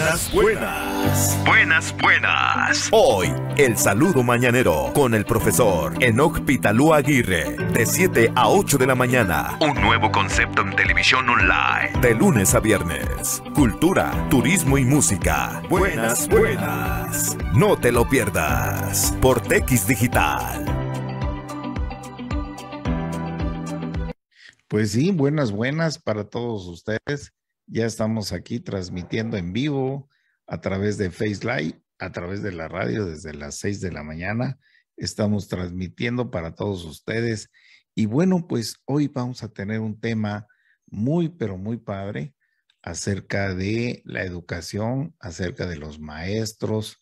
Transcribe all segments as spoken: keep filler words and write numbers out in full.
Buenas, buenas. Buenas, buenas. Hoy, el saludo mañanero con el profesor Enoc Pitalúa Aguirre, de siete a ocho de la mañana. Un nuevo concepto en televisión online. De lunes a viernes. Cultura, turismo y música. Buenas, buenas. No te lo pierdas. Por Tequis Digital. Pues sí, buenas, buenas para todos ustedes. Ya estamos aquí transmitiendo en vivo a través de Face Live, a través de la radio desde las seis de la mañana. Estamos transmitiendo para todos ustedes. Y bueno, pues hoy vamos a tener un tema muy, pero muy padre acerca de la educación, acerca de los maestros.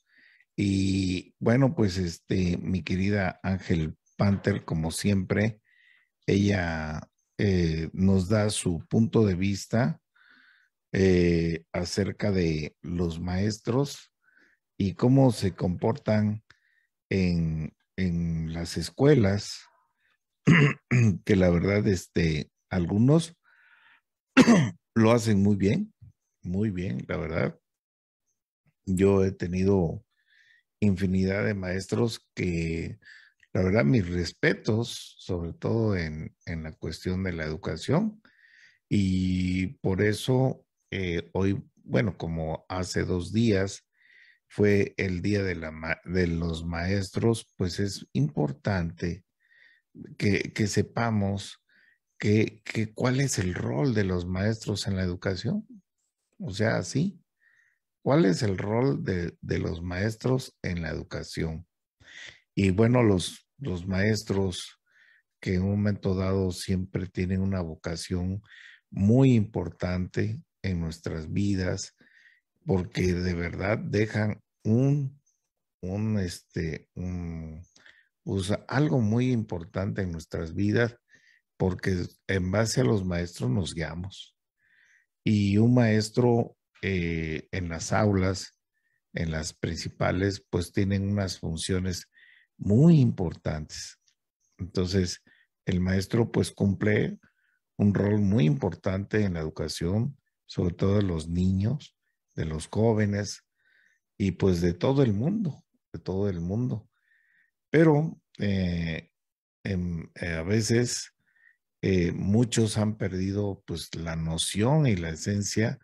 Y bueno, pues este, mi querida Ángel Panther, como siempre, ella eh, nos da su punto de vista Eh, acerca de los maestros y cómo se comportan en, en las escuelas, que la verdad, este, algunos lo hacen muy bien, muy bien, la verdad. Yo he tenido infinidad de maestros que, la verdad, mis respetos, sobre todo en, en la cuestión de la educación, y por eso eh, hoy, bueno, como hace dos días fue el día de, la ma de los maestros, pues es importante que, que sepamos que, que cuál es el rol de los maestros en la educación. O sea, sí, ¿cuál es el rol de, de los maestros en la educación? Y bueno, los, los maestros que en un momento dado siempre tienen una vocación muy importante en nuestras vidas, porque de verdad dejan un, un este, un, pues algo muy importante en nuestras vidas, porque en base a los maestros nos guiamos. Y un maestro eh, en las aulas, en las principales, pues tienen unas funciones muy importantes. Entonces, el maestro pues cumple un rol muy importante en la educación, sobre todo de los niños, de los jóvenes y pues de todo el mundo, de todo el mundo. Pero eh, en, eh, a veces eh, muchos han perdido pues la noción y la esencia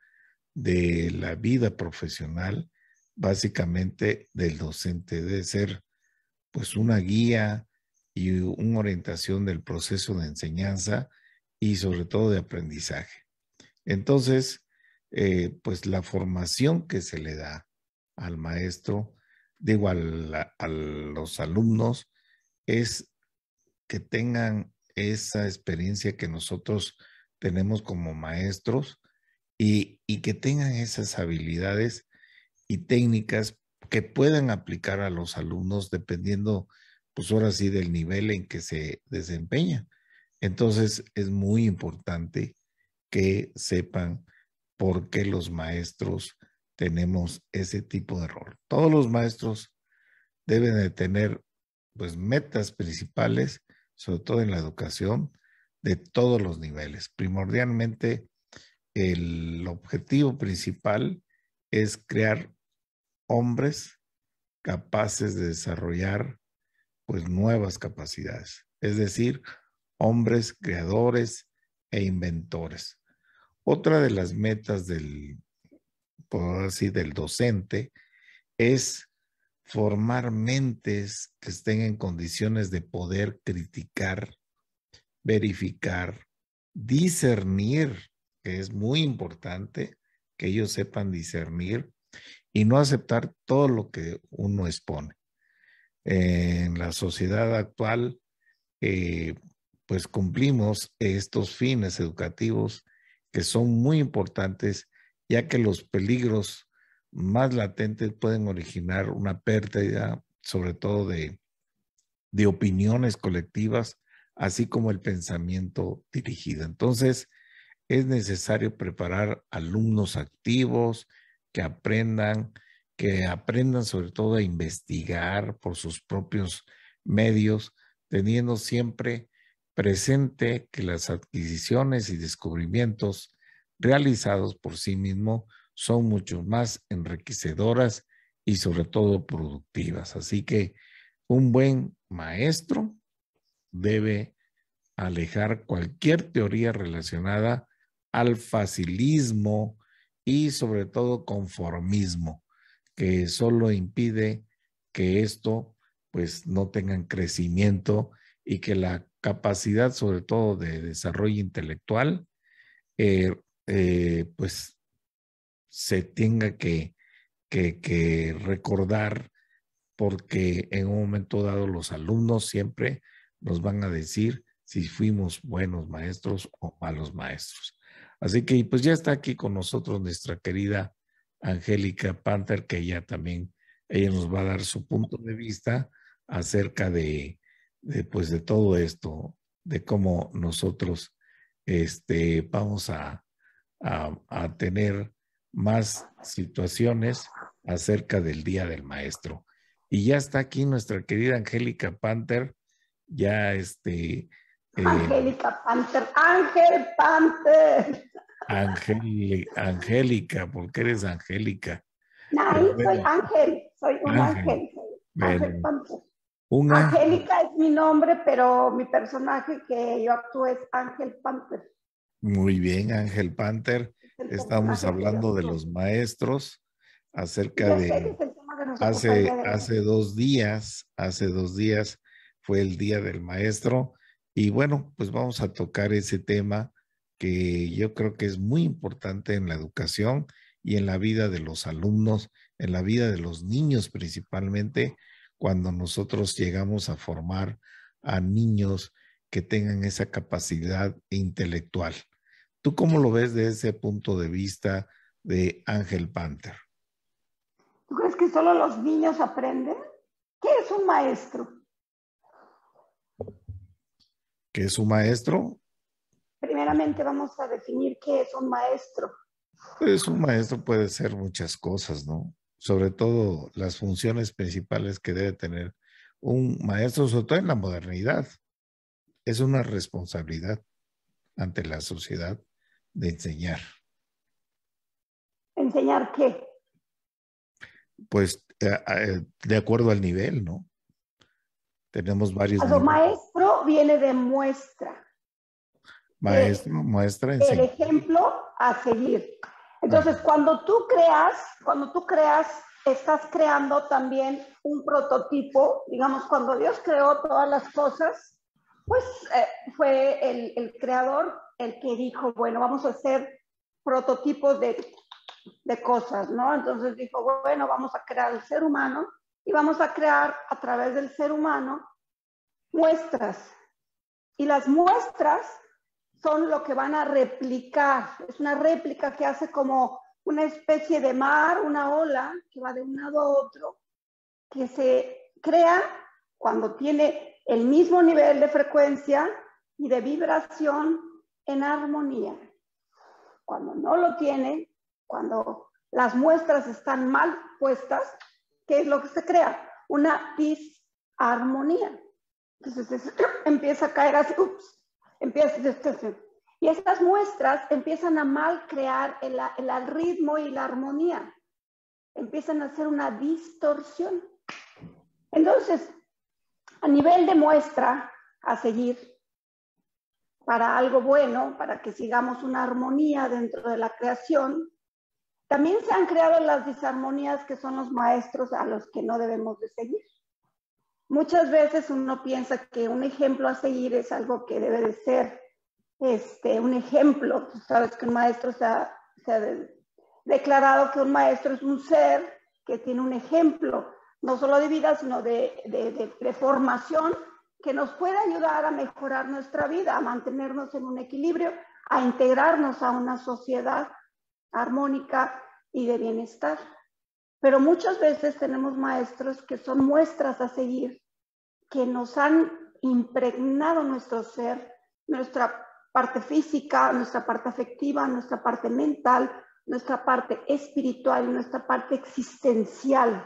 de la vida profesional, básicamente del docente, de ser pues una guía y una orientación del proceso de enseñanza y sobre todo de aprendizaje. Entonces, eh, pues la formación que se le da al maestro, digo, a, la, a los alumnos, es que tengan esa experiencia que nosotros tenemos como maestros y, y que tengan esas habilidades y técnicas que puedan aplicar a los alumnos dependiendo, pues ahora sí, del nivel en que se desempeña. Entonces, es muy importante que sepan por qué los maestros tenemos ese tipo de rol. Todos los maestros deben de tener, pues, metas principales, sobre todo en la educación, de todos los niveles. Primordialmente, el objetivo principal es crear hombres capaces de desarrollar pues nuevas capacidades, es decir, hombres creadores e inventores. Otra de las metas del, por así, del docente es formar mentes que estén en condiciones de poder criticar, verificar, discernir, que es muy importante que ellos sepan discernir y no aceptar todo lo que uno expone. En la sociedad actual, eh, pues cumplimos estos fines educativos que son muy importantes, ya que los peligros más latentes pueden originar una pérdida, sobre todo de, de opiniones colectivas, así como el pensamiento dirigido. Entonces, es necesario preparar alumnos activos que aprendan, que aprendan sobre todo a investigar por sus propios medios, teniendo siempre presente que las adquisiciones y descubrimientos realizados por sí mismos son mucho más enriquecedoras y sobre todo productivas. Así que un buen maestro debe alejar cualquier teoría relacionada al facilismo y sobre todo conformismo, que solo impide que esto pues no tengan crecimiento y que la capacidad sobre todo de desarrollo intelectual eh, eh, pues se tenga que, que, que recordar, porque en un momento dado los alumnos siempre nos van a decir si fuimos buenos maestros o malos maestros. Así que pues ya está aquí con nosotros nuestra querida Angélica Panther, que ella también, ella nos va a dar su punto de vista acerca de, de pues de todo esto, de cómo nosotros este, vamos a, a, a tener más situaciones acerca del Día del Maestro. Y ya está aquí nuestra querida Angélica Panther, ya este... Eh, Angélica Panther, Ángel Panther. Angel, Angélica, ¿por qué eres Angélica? No, bueno, soy Ángel, soy un Ángel. ángel soy bueno, Ángel Panther. Un Angélica ángel. Es mi nombre, pero mi personaje que yo actúo es Ángel Panther. Muy bien, Ángel Panther. Estamos hablando de los maestros, acerca de, de hace, hace dos días, hace dos días fue el Día del Maestro, y bueno, pues vamos a tocar ese tema que yo creo que es muy importante en la educación y en la vida de los alumnos, en la vida de los niños principalmente, cuando nosotros llegamos a formar a niños que tengan esa capacidad intelectual. ¿Tú cómo lo ves de ese punto de vista de Ángel Panther? ¿Tú crees que solo los niños aprenden? ¿Qué es un maestro? ¿Qué es un maestro? Primeramente vamos a definir qué es un maestro. Pues un maestro puede ser muchas cosas, ¿no? Sobre todo las funciones principales que debe tener un maestro, sobre todo en la modernidad. Es una responsabilidad ante la sociedad de enseñar. ¿Enseñar qué? Pues eh, de acuerdo al nivel, ¿no? Tenemos varios niveles. Maestro viene de muestra. Maestro, eh, muestra, enseña. El ejemplo a seguir. Entonces, ah. cuando tú creas, cuando tú creas, estás creando también un prototipo. Digamos, cuando Dios creó todas las cosas, pues eh, fue el, el creador el que dijo, bueno, vamos a hacer prototipos de, de cosas, ¿no? Entonces dijo, bueno, vamos a crear el ser humano y vamos a crear a través del ser humano muestras. Y las muestras son lo que van a replicar. Es una réplica que hace como una especie de mar, una ola que va de un lado a otro, que se crea cuando tiene el mismo nivel de frecuencia y de vibración en armonía. Cuando no lo tiene, cuando las muestras están mal puestas, ¿qué es lo que se crea? Una disarmonía. Entonces es, empieza a caer así, ups, empieza, y estas muestras empiezan a mal crear el, el ritmo y la armonía. Empiezan a hacer una distorsión. Entonces, a nivel de muestra a seguir, para algo bueno, para que sigamos una armonía dentro de la creación, también se han creado las disarmonías que son los maestros a los que no debemos de seguir. Muchas veces uno piensa que un ejemplo a seguir es algo que debe de ser este, un ejemplo. Tú sabes que un maestro se ha, se ha de, declarado que un maestro es un ser que tiene un ejemplo, no solo de vida, sino de, de, de, de formación, que nos puede ayudar a mejorar nuestra vida, a mantenernos en un equilibrio, a integrarnos a una sociedad armónica y de bienestar. Pero muchas veces tenemos maestros que son muestras a seguir, que nos han impregnado nuestro ser, nuestra parte física, nuestra parte afectiva, nuestra parte mental, nuestra parte espiritual, nuestra parte existencial,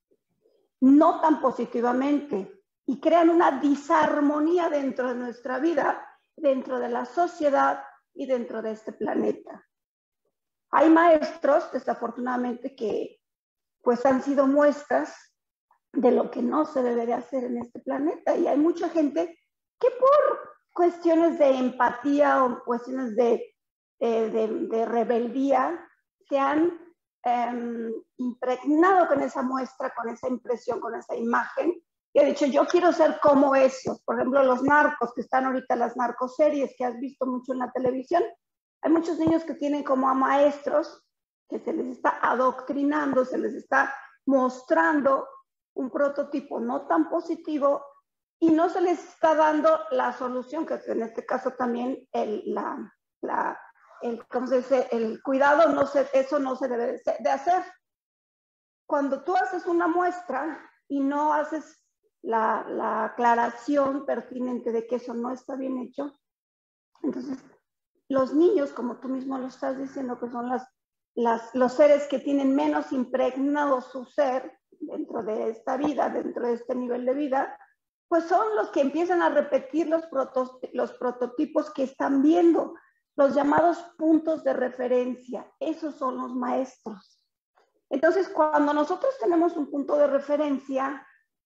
no tan positivamente, y crean una disarmonía dentro de nuestra vida, dentro de la sociedad y dentro de este planeta. Hay maestros, desafortunadamente, que pues han sido muestras de lo que no se debe de hacer en este planeta. Y hay mucha gente que por cuestiones de empatía o cuestiones de, eh, de, de rebeldía se han eh, impregnado con esa muestra, con esa impresión, con esa imagen. Y he dicho, yo quiero ser como esos. Por ejemplo, los narcos, que están ahorita las narcoseries que has visto mucho en la televisión. Hay muchos niños que tienen como a maestros que se les está adoctrinando, se les está mostrando un prototipo no tan positivo y no se les está dando la solución, que en este caso también el, la, la, el, ¿cómo se dice? El cuidado, no se, eso no se debe de hacer. Cuando tú haces una muestra y no haces la, la aclaración pertinente de que eso no está bien hecho, entonces los niños, como tú mismo lo estás diciendo, que son las, las, los seres que tienen menos impregnado su ser dentro de esta vida, dentro de este nivel de vida, pues son los que empiezan a repetir los, protos, los prototipos que están viendo, los llamados puntos de referencia. Esos son los maestros. Entonces, cuando nosotros tenemos un punto de referencia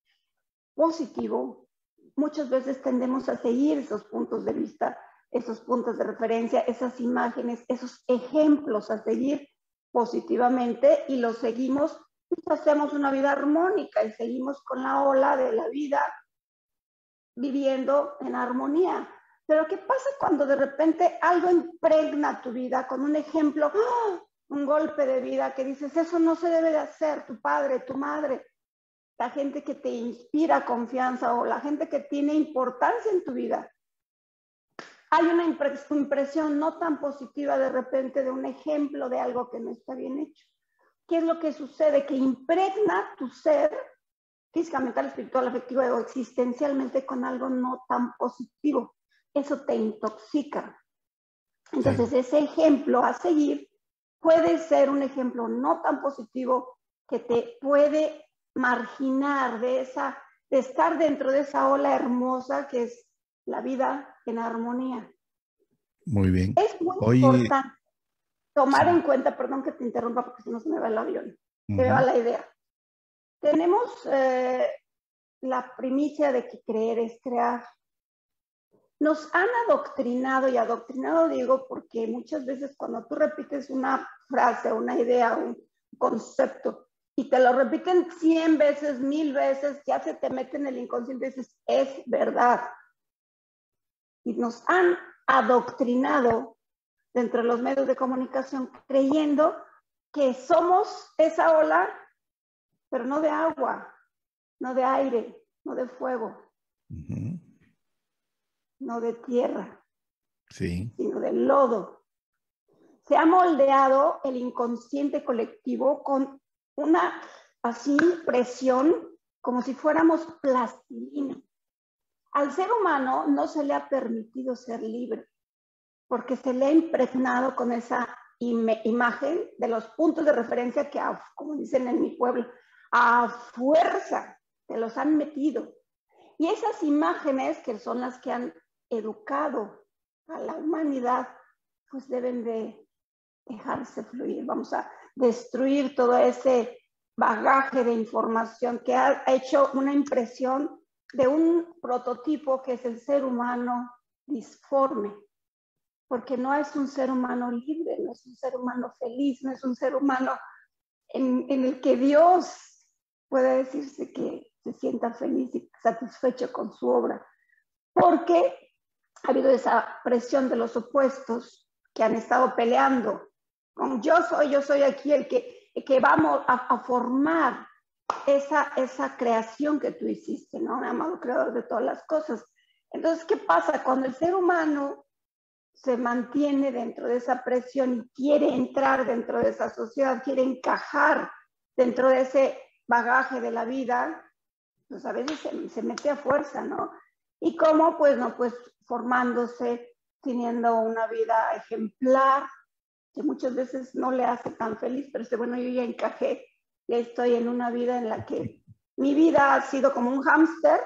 positivo, muchas veces tendemos a seguir esos puntos de vista, esos puntos de referencia, esas imágenes, esos ejemplos a seguir positivamente y los seguimos, pues hacemos una vida armónica y seguimos con la ola de la vida viviendo en armonía. Pero ¿qué pasa cuando de repente algo impregna tu vida con un ejemplo, ¡oh!, un golpe de vida que dices, eso no se debe de hacer, tu padre, tu madre, la gente que te inspira confianza o la gente que tiene importancia en tu vida? Hay una impresión no tan positiva de repente de un ejemplo de algo que no está bien hecho. ¿Qué es lo que sucede? Que impregna tu ser física, mental, espiritual, afectivo o existencialmente con algo no tan positivo. Eso te intoxica. Entonces, sí, ese ejemplo a seguir puede ser un ejemplo no tan positivo que te puede marginar de, esa, de estar dentro de esa ola hermosa que es la vida en armonía. Muy bien. Es muy Oye, importante tomar sí. en cuenta, perdón que te interrumpa porque si no se me va el avión, Uh-huh. se me va la idea. Tenemos eh, la primicia de que creer es crear. Nos han adoctrinado, y adoctrinado digo porque muchas veces cuando tú repites una frase, una idea, un concepto, y te lo repiten cien veces, mil veces, ya se te mete en el inconsciente y dices, es verdad. Y nos han adoctrinado dentro de los medios de comunicación creyendo que somos esa ola, pero no de agua, no de aire, no de fuego, Uh-huh. no de tierra, Sí. sino del lodo. Se ha moldeado el inconsciente colectivo con una así presión como si fuéramos plastilina. Al ser humano no se le ha permitido ser libre, porque se le ha impregnado con esa im imagen de los puntos de referencia que, a, como dicen en mi pueblo, a fuerza te los han metido. Y esas imágenes, que son las que han educado a la humanidad, pues deben de dejarse fluir. Vamos a destruir todo ese bagaje de información que ha hecho una impresión de un prototipo que es el ser humano disforme, porque no es un ser humano libre, no es un ser humano feliz, no es un ser humano en, en el que Dios puede decirse que se sienta feliz y satisfecho con su obra, porque ha habido esa presión de los opuestos que han estado peleando con yo soy, yo soy aquí el que, el que vamos a, a formar esa, esa creación que tú hiciste, ¿no? Un amado creador de todas las cosas. Entonces, ¿qué pasa? Cuando el ser humano se mantiene dentro de esa presión y quiere entrar dentro de esa sociedad, quiere encajar dentro de ese bagaje de la vida, pues a veces se, se mete a fuerza, ¿no? ¿Y cómo? Pues no, pues formándose, teniendo una vida ejemplar, que muchas veces no le hace tan feliz, pero dice, bueno, yo ya encajé, ya estoy en una vida en la que mi vida ha sido como un hámster,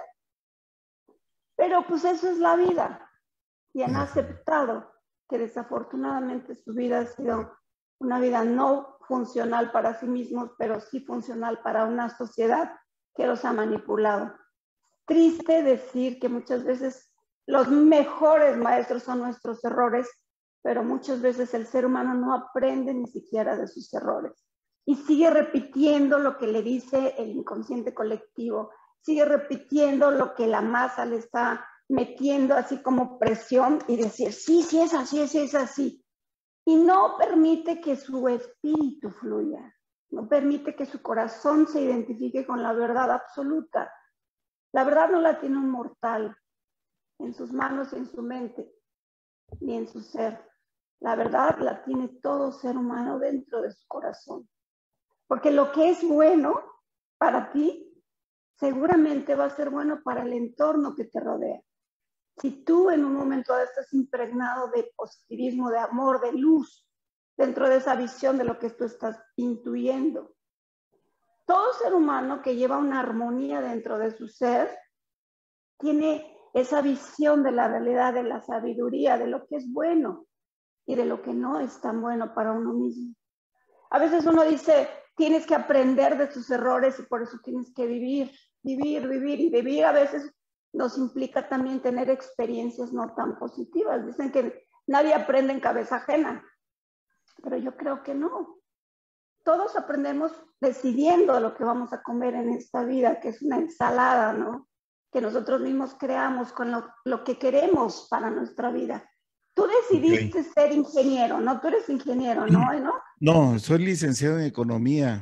pero pues eso es la vida. Y han aceptado que desafortunadamente su vida ha sido una vida no funcional para sí mismos, pero sí funcional para una sociedad que los ha manipulado. Triste decir que muchas veces los mejores maestros son nuestros errores, pero muchas veces el ser humano no aprende ni siquiera de sus errores y sigue repitiendo lo que le dice el inconsciente colectivo, sigue repitiendo lo que la masa le está metiendo así como presión y decir, sí, sí es así, sí es así. Y no permite que su espíritu fluya, no permite que su corazón se identifique con la verdad absoluta. La verdad no la tiene un mortal en sus manos, en su mente, ni en su ser. La verdad la tiene todo ser humano dentro de su corazón. Porque lo que es bueno para ti, seguramente va a ser bueno para el entorno que te rodea. Si tú en un momento estás impregnado de positivismo, de amor, de luz, dentro de esa visión de lo que tú estás intuyendo, todo ser humano que lleva una armonía dentro de su ser, tiene esa visión de la realidad, de la sabiduría, de lo que es bueno y de lo que no es tan bueno para uno mismo. A veces uno dice, tienes que aprender de tus errores y por eso tienes que vivir, vivir, vivir y vivir. A veces nos implica también tener experiencias no tan positivas. Dicen que nadie aprende en cabeza ajena, pero yo creo que no. Todos aprendemos decidiendo lo que vamos a comer en esta vida, que es una ensalada, ¿no? Que nosotros mismos creamos con lo, lo que queremos para nuestra vida. Tú decidiste okay. ser ingeniero, ¿no? Tú eres ingeniero, ¿no? ¿no? No, soy licenciado en economía.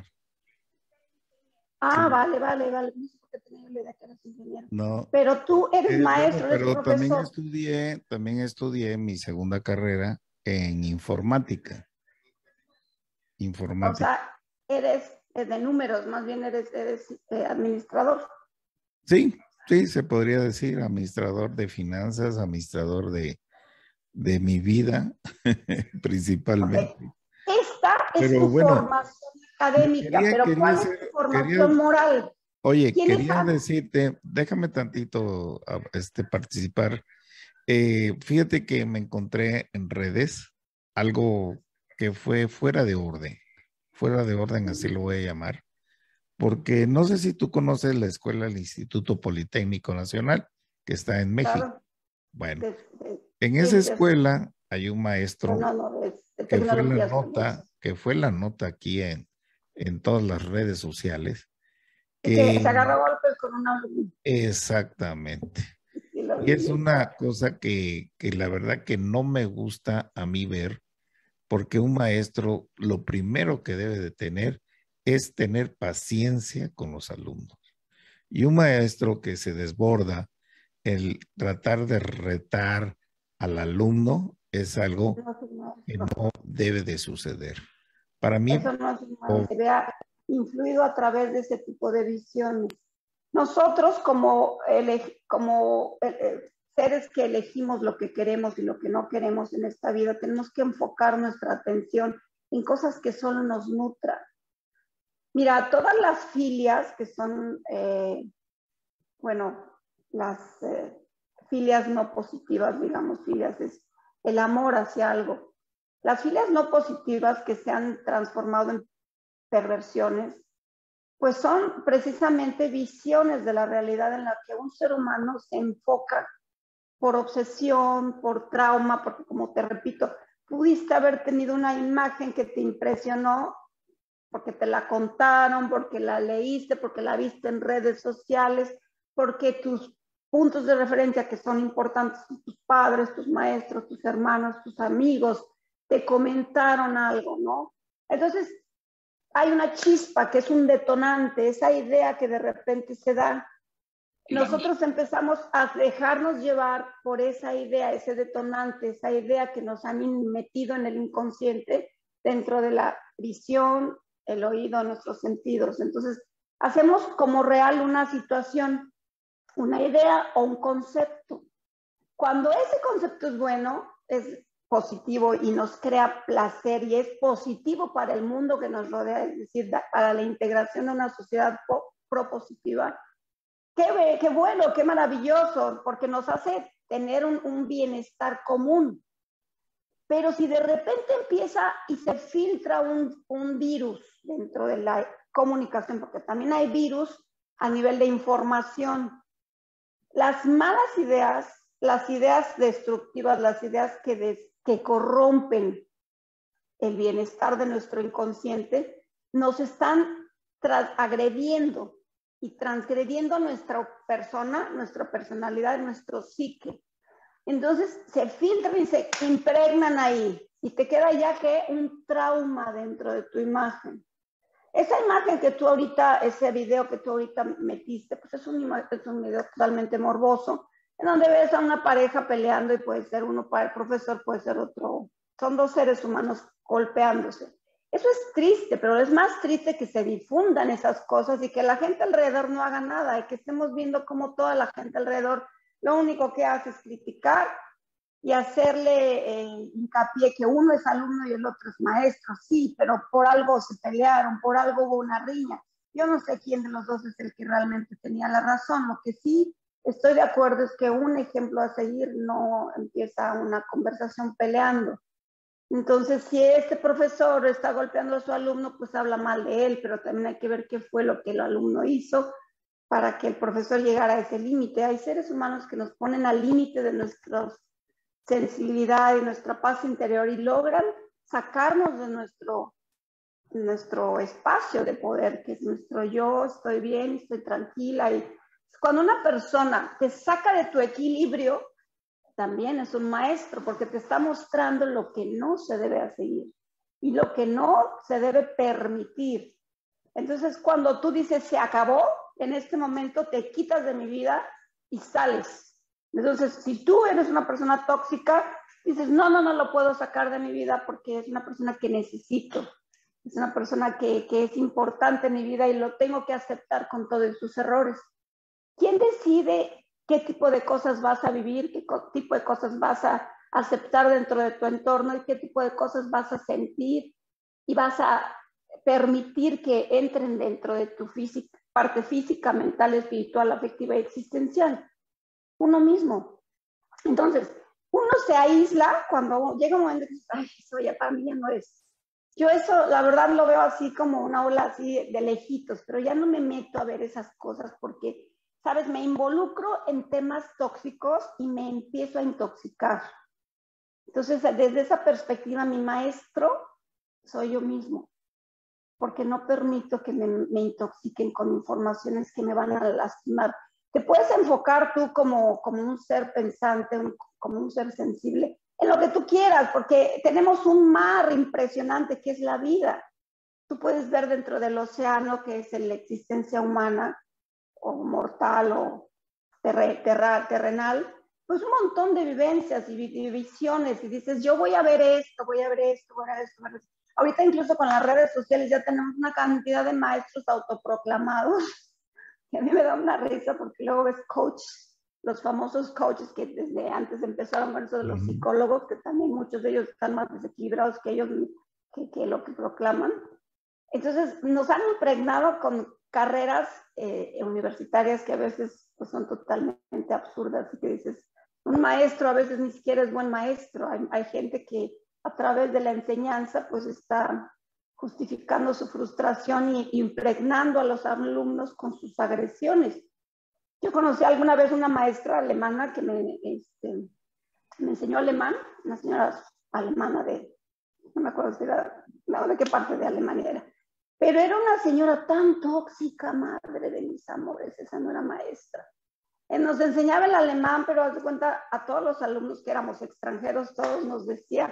Ah, sí. vale, vale, vale. No sé por qué tenía la idea que eras ingeniero. No. Pero tú eres eh, maestro, bueno, eres pero profesor. también estudié, también estudié mi segunda carrera en informática. Informática. O sea, eres de números, más bien eres, eres eh, administrador. Sí, sí, se podría decir administrador de finanzas, administrador de, de mi vida, principalmente. Okay. Esta es pero tu bueno, formación académica, quería, pero quería ¿cuál ser, es tu formación quería, moral? Oye, quería decirte, déjame tantito este, participar. Eh, fíjate que me encontré en redes algo que fue fuera de orden, fuera de orden, así lo voy a llamar, porque no sé si tú conoces la escuela del Instituto Politécnico Nacional, que está en México. Claro. Bueno, de, de, en esa de, escuela hay un maestro no, no, de, que fue la nota, que fue la nota aquí en, en todas las redes sociales. Que, que se agarra golpes con una alumna. Exactamente. Y es una cosa que, que la verdad que no me gusta a mí ver, porque un maestro lo primero que debe de tener es tener paciencia con los alumnos. Y un maestro que se desborda, el tratar de retar al alumno es algo que no debe de suceder. Para mí, eso no es una, se vea influido a través de ese tipo de visiones. Nosotros como, ele, como eh, seres que elegimos lo que queremos y lo que no queremos en esta vida, tenemos que enfocar nuestra atención en cosas que solo nos nutran. Mira, todas las filias que son, eh, bueno, las eh, filias no positivas, digamos, filias es el amor hacia algo. Las filias no positivas que se han transformado en perversiones, pues son precisamente visiones de la realidad en la que un ser humano se enfoca por obsesión, por trauma, porque como te repito, pudiste haber tenido una imagen que te impresionó, porque te la contaron, porque la leíste, porque la viste en redes sociales, porque tus puntos de referencia que son importantes, tus padres, tus maestros, tus hermanos, tus amigos, te comentaron algo, ¿no? Entonces, hay una chispa que es un detonante, esa idea que de repente se da. Nosotros empezamos a dejarnos llevar por esa idea, ese detonante, esa idea que nos han metido en el inconsciente dentro de la visión, el oído, nuestros sentidos. Entonces, hacemos como real una situación, una idea o un concepto. Cuando ese concepto es bueno, es positivo y nos crea placer y es positivo para el mundo que nos rodea, es decir, para la integración de una sociedad propositiva, qué, qué bueno, qué maravilloso, porque nos hace tener un, un bienestar común. Pero si de repente empieza y se filtra un, un virus dentro de la comunicación, porque también hay virus a nivel de información, las malas ideas, las ideas destructivas, las ideas que, des, que corrompen el bienestar de nuestro inconsciente, nos están agrediendo y transgrediendo nuestra persona, nuestra personalidad, nuestro psique. Entonces se filtran y se impregnan ahí y te queda ya que un trauma dentro de tu imagen. Esa imagen que tú ahorita, ese video que tú ahorita metiste, pues es un, es un video totalmente morboso, en donde ves a una pareja peleando y puede ser uno para el profesor, puede ser otro. Son dos seres humanos golpeándose. Eso es triste, pero es más triste que se difundan esas cosas y que la gente alrededor no haga nada y que estemos viendo cómo toda la gente alrededor lo único que hace es criticar y hacerle eh, hincapié que uno es alumno y el otro es maestro. Sí, pero por algo se pelearon, por algo hubo una riña. Yo no sé quién de los dos es el que realmente tenía la razón. Lo que sí estoy de acuerdo es que un ejemplo a seguir no empieza una conversación peleando. Entonces, si este profesor está golpeando a su alumno, pues habla mal de él, pero también hay que ver qué fue lo que el alumno hizo para que el profesor llegara a ese límite. Hay seres humanos que nos ponen al límite de nuestra sensibilidad y nuestra paz interior y logran sacarnos de nuestro, nuestro espacio de poder, que es nuestro yo, estoy bien, estoy tranquila. Y cuando una persona te saca de tu equilibrio, también es un maestro, porque te está mostrando lo que no se debe seguir y lo que no se debe permitir. Entonces, cuando tú dices, se acabó, en este momento te quitas de mi vida y sales. Entonces, si tú eres una persona tóxica, dices, no, no, no lo puedo sacar de mi vida porque es una persona que necesito. Es una persona que, que es importante en mi vida y lo tengo que aceptar con todos sus errores. ¿Quién decide qué tipo de cosas vas a vivir, qué tipo de cosas vas a aceptar dentro de tu entorno y qué tipo de cosas vas a sentir y vas a permitir que entren dentro de tu física, parte física, mental, espiritual, afectiva y existencial? Uno mismo. Entonces, uno se aísla cuando llega un momento que dices, ay, eso ya para mí ya no es. Yo eso, la verdad, lo veo así como una ola así de lejitos, pero ya no me meto a ver esas cosas porque, ¿sabes? Me involucro en temas tóxicos y me empiezo a intoxicar. Entonces, desde esa perspectiva, mi maestro soy yo mismo, porque no permito que me, me intoxiquen con informaciones que me van a lastimar. Te puedes enfocar tú como, como un ser pensante, un, como un ser sensible, en lo que tú quieras, porque tenemos un mar impresionante que es la vida. Tú puedes ver dentro del océano, que es la existencia humana, o mortal, o terre, terra, terrenal, pues un montón de vivencias y, y visiones, y dices, yo voy a ver esto, voy a ver esto, voy a ver esto, voy a ver esto. Ahorita incluso con las redes sociales ya tenemos una cantidad de maestros autoproclamados, que a mí me da una risa, porque luego ves coach, los famosos coaches que desde antes empezaron con eso de los psicólogos, que también muchos de ellos están más desequilibrados que ellos, que, que lo que proclaman. Entonces nos han impregnado con carreras eh, universitarias que a veces pues, son totalmente absurdas, y que dices, un maestro a veces ni siquiera es buen maestro. Hay, hay gente que a través de la enseñanza pues está justificando su frustración y impregnando a los alumnos con sus agresiones. Yo conocí alguna vez una maestra alemana que me, este, me enseñó alemán, una señora alemana de, no me acuerdo si era, no, de qué parte de Alemania era, pero era una señora tan tóxica, madre de mis amores, esa no era maestra. Eh, nos enseñaba el alemán, pero haz de cuenta, a todos los alumnos que éramos extranjeros, todos nos decía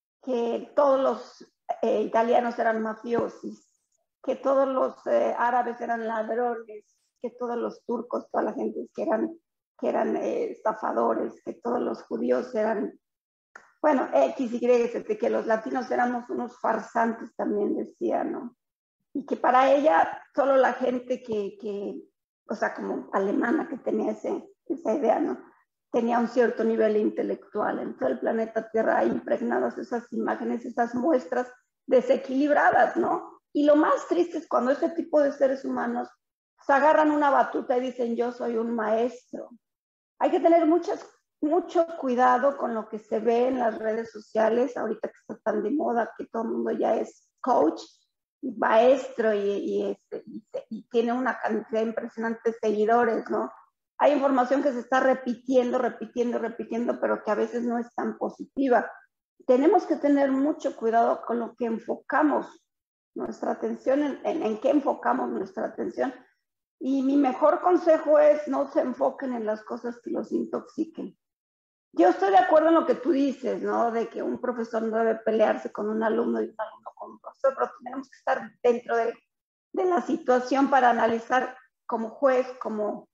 que todos los eh, italianos eran mafiosis, que todos los eh, árabes eran ladrones, que todos los turcos, toda la gente que eran, que eran eh, estafadores, que todos los judíos eran, bueno, X, Y, Z, que los latinos éramos unos farsantes también, decía, ¿no? Y que para ella solo la gente que, que o sea, como alemana, que tenía ese, esa idea, ¿no? Tenía un cierto nivel intelectual. En todo el planeta Tierra hay impregnadas esas imágenes, esas muestras desequilibradas, ¿no? Y lo más triste es cuando ese tipo de seres humanos se agarran una batuta y dicen, yo soy un maestro. Hay que tener muchas, mucho cuidado con lo que se ve en las redes sociales, ahorita que está tan de moda, que todo el mundo ya es coach y maestro y, y, este, y, y tiene una cantidad impresionante de seguidores, ¿no? Hay información que se está repitiendo, repitiendo, repitiendo, pero que a veces no es tan positiva. Tenemos que tener mucho cuidado con lo que enfocamos nuestra atención, en, en, en qué enfocamos nuestra atención. Y mi mejor consejo es no se enfoquen en las cosas que los intoxiquen. Yo estoy de acuerdo en lo que tú dices, ¿no? De que un profesor no debe pelearse con un alumno y un alumno con un profesor, pero tenemos que estar dentro de, de la situación para analizar como juez, como,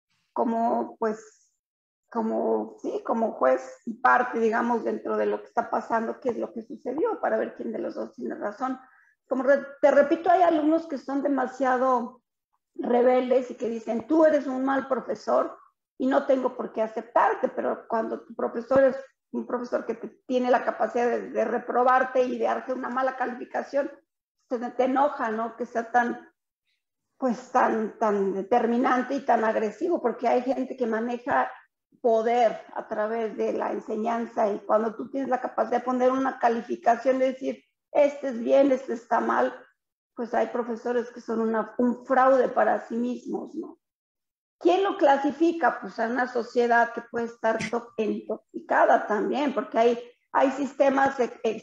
como, pues, como, sí, como juez y parte, digamos, dentro de lo que está pasando, qué es lo que sucedió, para ver quién de los dos tiene razón. Como re, te repito, hay alumnos que son demasiado rebeldes y que dicen, tú eres un mal profesor, y no tengo por qué aceptarte, pero cuando tu profesor es un profesor que te, tiene la capacidad de, de reprobarte y de darte una mala calificación, te, te enoja, ¿no? Que sea tan, pues tan, tan determinante y tan agresivo, porque hay gente que maneja poder a través de la enseñanza y cuando tú tienes la capacidad de poner una calificación, de decir, este es bien, este está mal, pues hay profesores que son una, un fraude para sí mismos, ¿no? ¿Quién lo clasifica? Pues a una sociedad que puede estar intoxicada también, porque hay, hay sistemas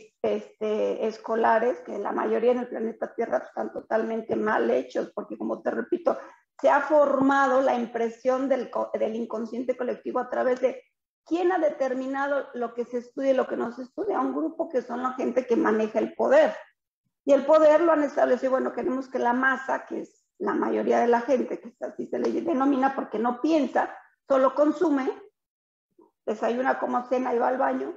este, escolares que la mayoría en el planeta Tierra están totalmente mal hechos, porque como te repito, se ha formado la impresión del, del inconsciente colectivo a través de quién ha determinado lo que se estudia y lo que no se estudia, un grupo que son la gente que maneja el poder. Y el poder lo han establecido, bueno, queremos que la masa, que es la mayoría de la gente, que así se le denomina porque no piensa, solo consume, desayuna como cena y va al baño,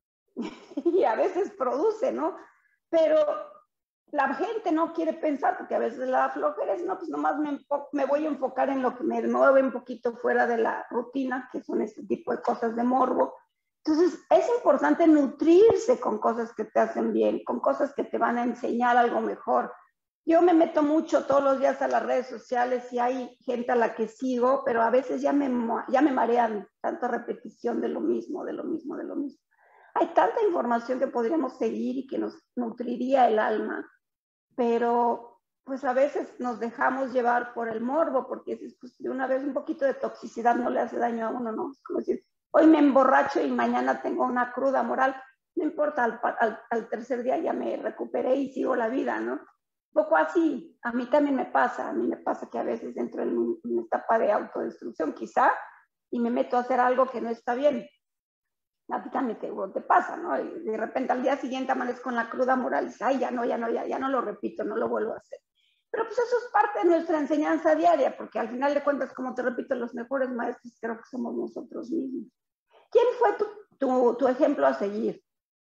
y a veces produce, ¿no? Pero la gente no quiere pensar porque a veces le da flojera, no, pues nomás me, me voy a enfocar en lo que me mueve un poquito fuera de la rutina, que son este tipo de cosas de morbo. Entonces, es importante nutrirse con cosas que te hacen bien, con cosas que te van a enseñar algo mejor. Yo me meto mucho todos los días a las redes sociales y hay gente a la que sigo, pero a veces ya me, ya me marean tanta repetición de lo mismo, de lo mismo, de lo mismo. Hay tanta información que podríamos seguir y que nos nutriría el alma, pero pues a veces nos dejamos llevar por el morbo, porque pues, de una vez un poquito de toxicidad no le hace daño a uno, ¿no? Es como decir, hoy me emborracho y mañana tengo una cruda moral, no importa, al, al, al tercer día ya me recuperé y sigo la vida, ¿no? Un poco así, a mí también me pasa, a mí me pasa que a veces entro en una etapa de autodestrucción quizá y me meto a hacer algo que no está bien. A ti también te, te pasa, ¿no? Y de repente al día siguiente amanezco con la cruda moral y dices, ay, ya no, ya no, ya, ya no lo repito, no lo vuelvo a hacer. Pero pues eso es parte de nuestra enseñanza diaria, porque al final de cuentas, como te repito, los mejores maestros creo que somos nosotros mismos. ¿Quién fue tu, tu, tu ejemplo a seguir?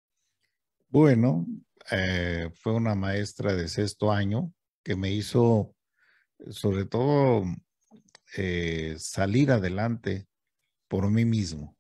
Bueno, eh, fue una maestra de sexto año que me hizo, sobre todo, eh, salir adelante por mí mismo.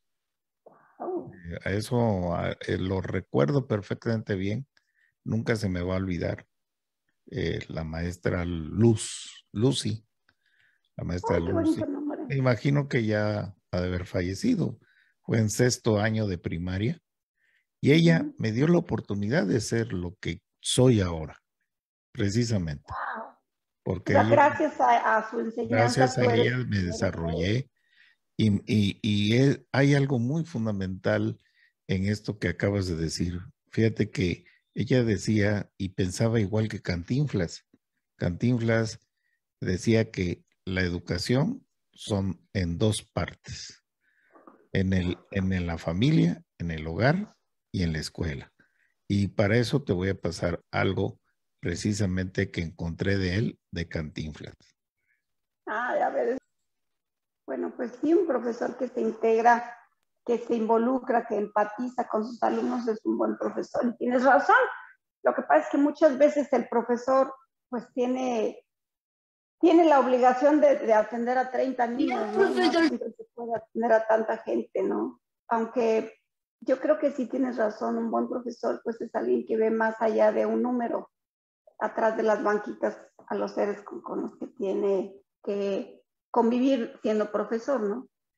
Oh. Eh, a eso eh, lo recuerdo perfectamente bien, nunca se me va a olvidar. Eh, la maestra Luz, Lucy, la maestra Ay, qué Lucy. bonito nombre. Me imagino que ya ha de haber fallecido. Fue en sexto año de primaria. Y ella uh-huh. me dio la oportunidad de ser lo que soy ahora, precisamente. Wow. Porque o sea, ella, gracias a, a su enseñanza. gracias a ella me desarrollé. Y, y, y es, hay algo muy fundamental en esto que acabas de decir. Fíjate que ella decía y pensaba igual que Cantinflas. Cantinflas decía que la educación son en dos partes. En, el, en la familia, en el hogar y en la escuela. Y para eso te voy a pasar algo precisamente que encontré de él, de Cantinflas. Ah, ya ves. Bueno, pues sí, un profesor que se integra, que se involucra, que empatiza con sus alumnos es un buen profesor. Y tienes razón. Lo que pasa es que muchas veces el profesor pues tiene, tiene la obligación de, de atender a treinta niños, ¿no? No siempre se puede atender a tanta gente, ¿no? Aunque yo creo que sí tienes razón, un buen profesor pues es alguien que ve más allá de un número, atrás de las banquitas a los seres con, con los que tiene que convivir siendo profesor, ¿no?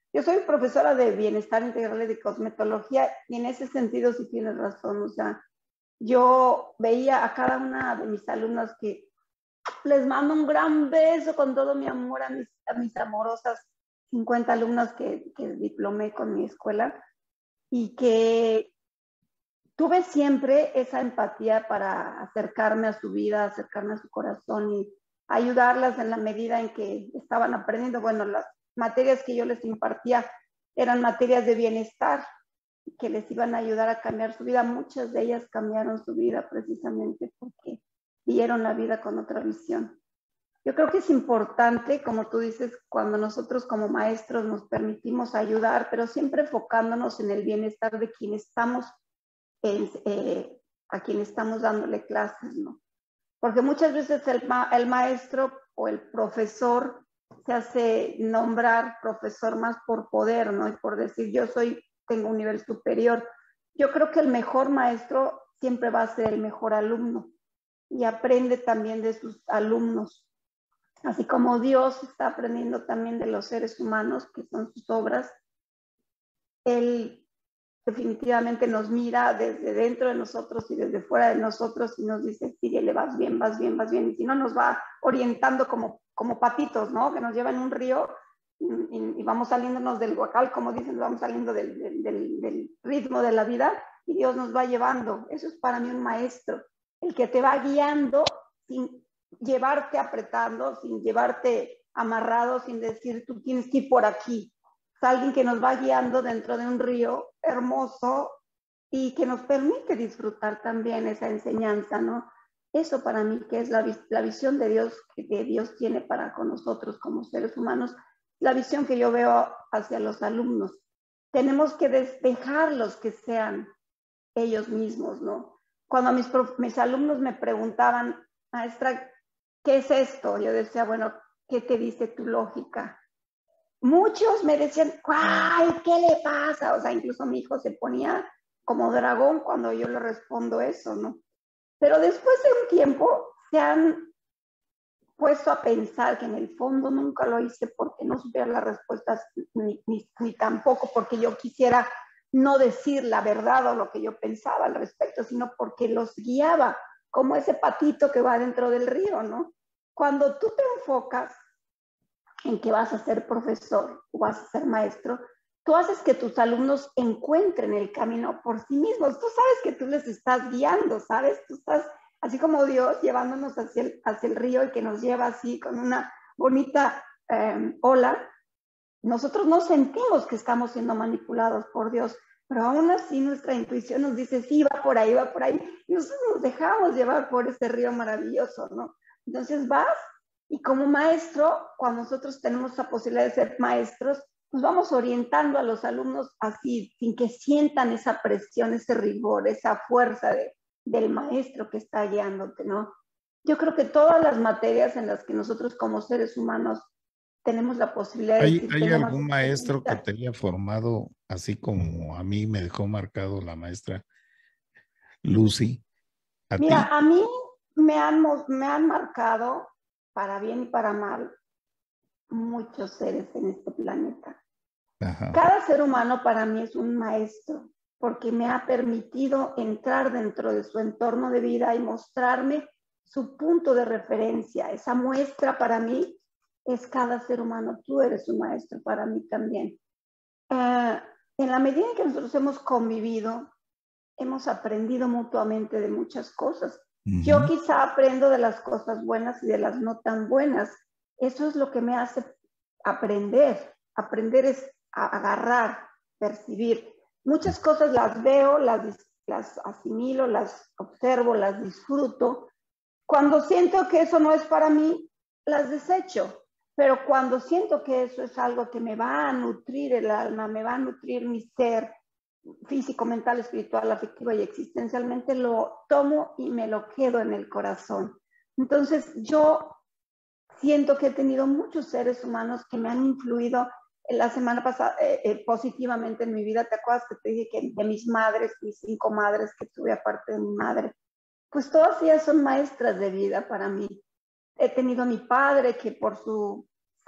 Yo soy profesora de bienestar integral y de cosmetología y en ese sentido sí tienes razón. O sea, yo veía a cada una de mis alumnas que les mando un gran beso con todo mi amor a mis, a mis amorosas cincuenta alumnas que, que diplomé con mi escuela y que tuve siempre esa empatía para acercarme a su vida, acercarme a su corazón y ayudarlas en la medida en que estaban aprendiendo. Bueno, las materias que yo les impartía eran materias de bienestar que les iban a ayudar a cambiar su vida. Muchas de ellas cambiaron su vida precisamente porque vieron la vida con otra visión. Yo creo que es importante, como tú dices, cuando nosotros como maestros nos permitimos ayudar, pero siempre enfocándonos en el bienestar de quien estamos, en, eh, a quien estamos dándole clases, ¿no? Porque muchas veces el, ma el maestro o el profesor se hace nombrar profesor más por poder, ¿no? Y por decir, yo soy, tengo un nivel superior. Yo creo que el mejor maestro siempre va a ser el mejor alumno y aprende también de sus alumnos. Así como Dios está aprendiendo también de los seres humanos, que son sus obras, Él definitivamente nos mira desde dentro de nosotros y desde fuera de nosotros y nos dice, síguele, vas bien, vas bien, vas bien. Y si no, nos va orientando como, como patitos, ¿no? Que nos llevan en un río y, y, y vamos saliéndonos del huacal, como dicen, vamos saliendo del, del, del, del ritmo de la vida y Dios nos va llevando. Eso es para mí un maestro, el que te va guiando sin llevarte apretando, sin llevarte amarrado, sin decir tú tienes que ir por aquí. Es alguien que nos va guiando dentro de un río hermoso y que nos permite disfrutar también esa enseñanza, ¿no? Eso para mí que es la, la visión de Dios, que Dios tiene para con nosotros como seres humanos, la visión que yo veo hacia los alumnos. Tenemos que dejarlos que sean ellos mismos, ¿no? Cuando mis, mis alumnos me preguntaban, maestra, ¿qué es esto? Yo decía, bueno, ¿qué te dice tu lógica? Muchos me decían, ¡ay, qué le pasa! O sea, incluso mi hijo se ponía como dragón cuando yo le respondo eso, ¿no? Pero después de un tiempo se han puesto a pensar que en el fondo nunca lo hice porque no supiera las respuestas ni, ni, ni tampoco porque yo quisiera no decir la verdad o lo que yo pensaba al respecto, sino porque los guiaba como ese patito que va dentro del río, ¿no? Cuando tú te enfocas en que vas a ser profesor o vas a ser maestro, tú haces que tus alumnos encuentren el camino por sí mismos. Tú sabes que tú les estás guiando, ¿sabes? Tú estás, así como Dios, llevándonos hacia el, hacia el río y que nos lleva así con una bonita eh, ola. Nosotros no sentimos que estamos siendo manipulados por Dios, pero aún así nuestra intuición nos dice, sí, va por ahí, va por ahí. Y nosotros nos dejamos llevar por ese río maravilloso, ¿no? Entonces vas y como maestro, cuando nosotros tenemos la posibilidad de ser maestros, nos vamos orientando a los alumnos así, sin que sientan esa presión, ese rigor, esa fuerza de, del maestro que está guiándote, ¿no? Yo creo que todas las materias en las que nosotros como seres humanos tenemos la posibilidad de... ¿Hay, decir, ¿hay tengo algún más maestro que experiencia? te haya formado así como a mí me dejó marcado la maestra Lucy? ¿A Mira, ti? a mí me han, me han marcado, para bien y para mal, muchos seres en este planeta. Ajá. Cada ser humano para mí es un maestro, porque me ha permitido entrar dentro de su entorno de vida y mostrarme su punto de referencia. Esa muestra para mí es cada ser humano. Tú eres un maestro para mí también. Uh, en la medida en que nosotros hemos convivido, hemos aprendido mutuamente de muchas cosas. Uh-huh. Yo quizá aprendo de las cosas buenas y de las no tan buenas. Eso es lo que me hace aprender. Aprender es agarrar, percibir. Muchas cosas las veo, las, las asimilo, las observo, las disfruto. Cuando siento que eso no es para mí, las desecho. Pero cuando siento que eso es algo que me va a nutrir el alma, me va a nutrir mi ser físico, mental, espiritual, afectivo y existencialmente, lo tomo y me lo quedo en el corazón. Entonces, yo siento que he tenido muchos seres humanos que me han influido la semana pasada eh, eh, positivamente en mi vida. ¿Te acuerdas que te dije que de mis madres, mis cinco madres que tuve aparte de mi madre? Pues todas ellas son maestras de vida para mí. He tenido a mi padre que por su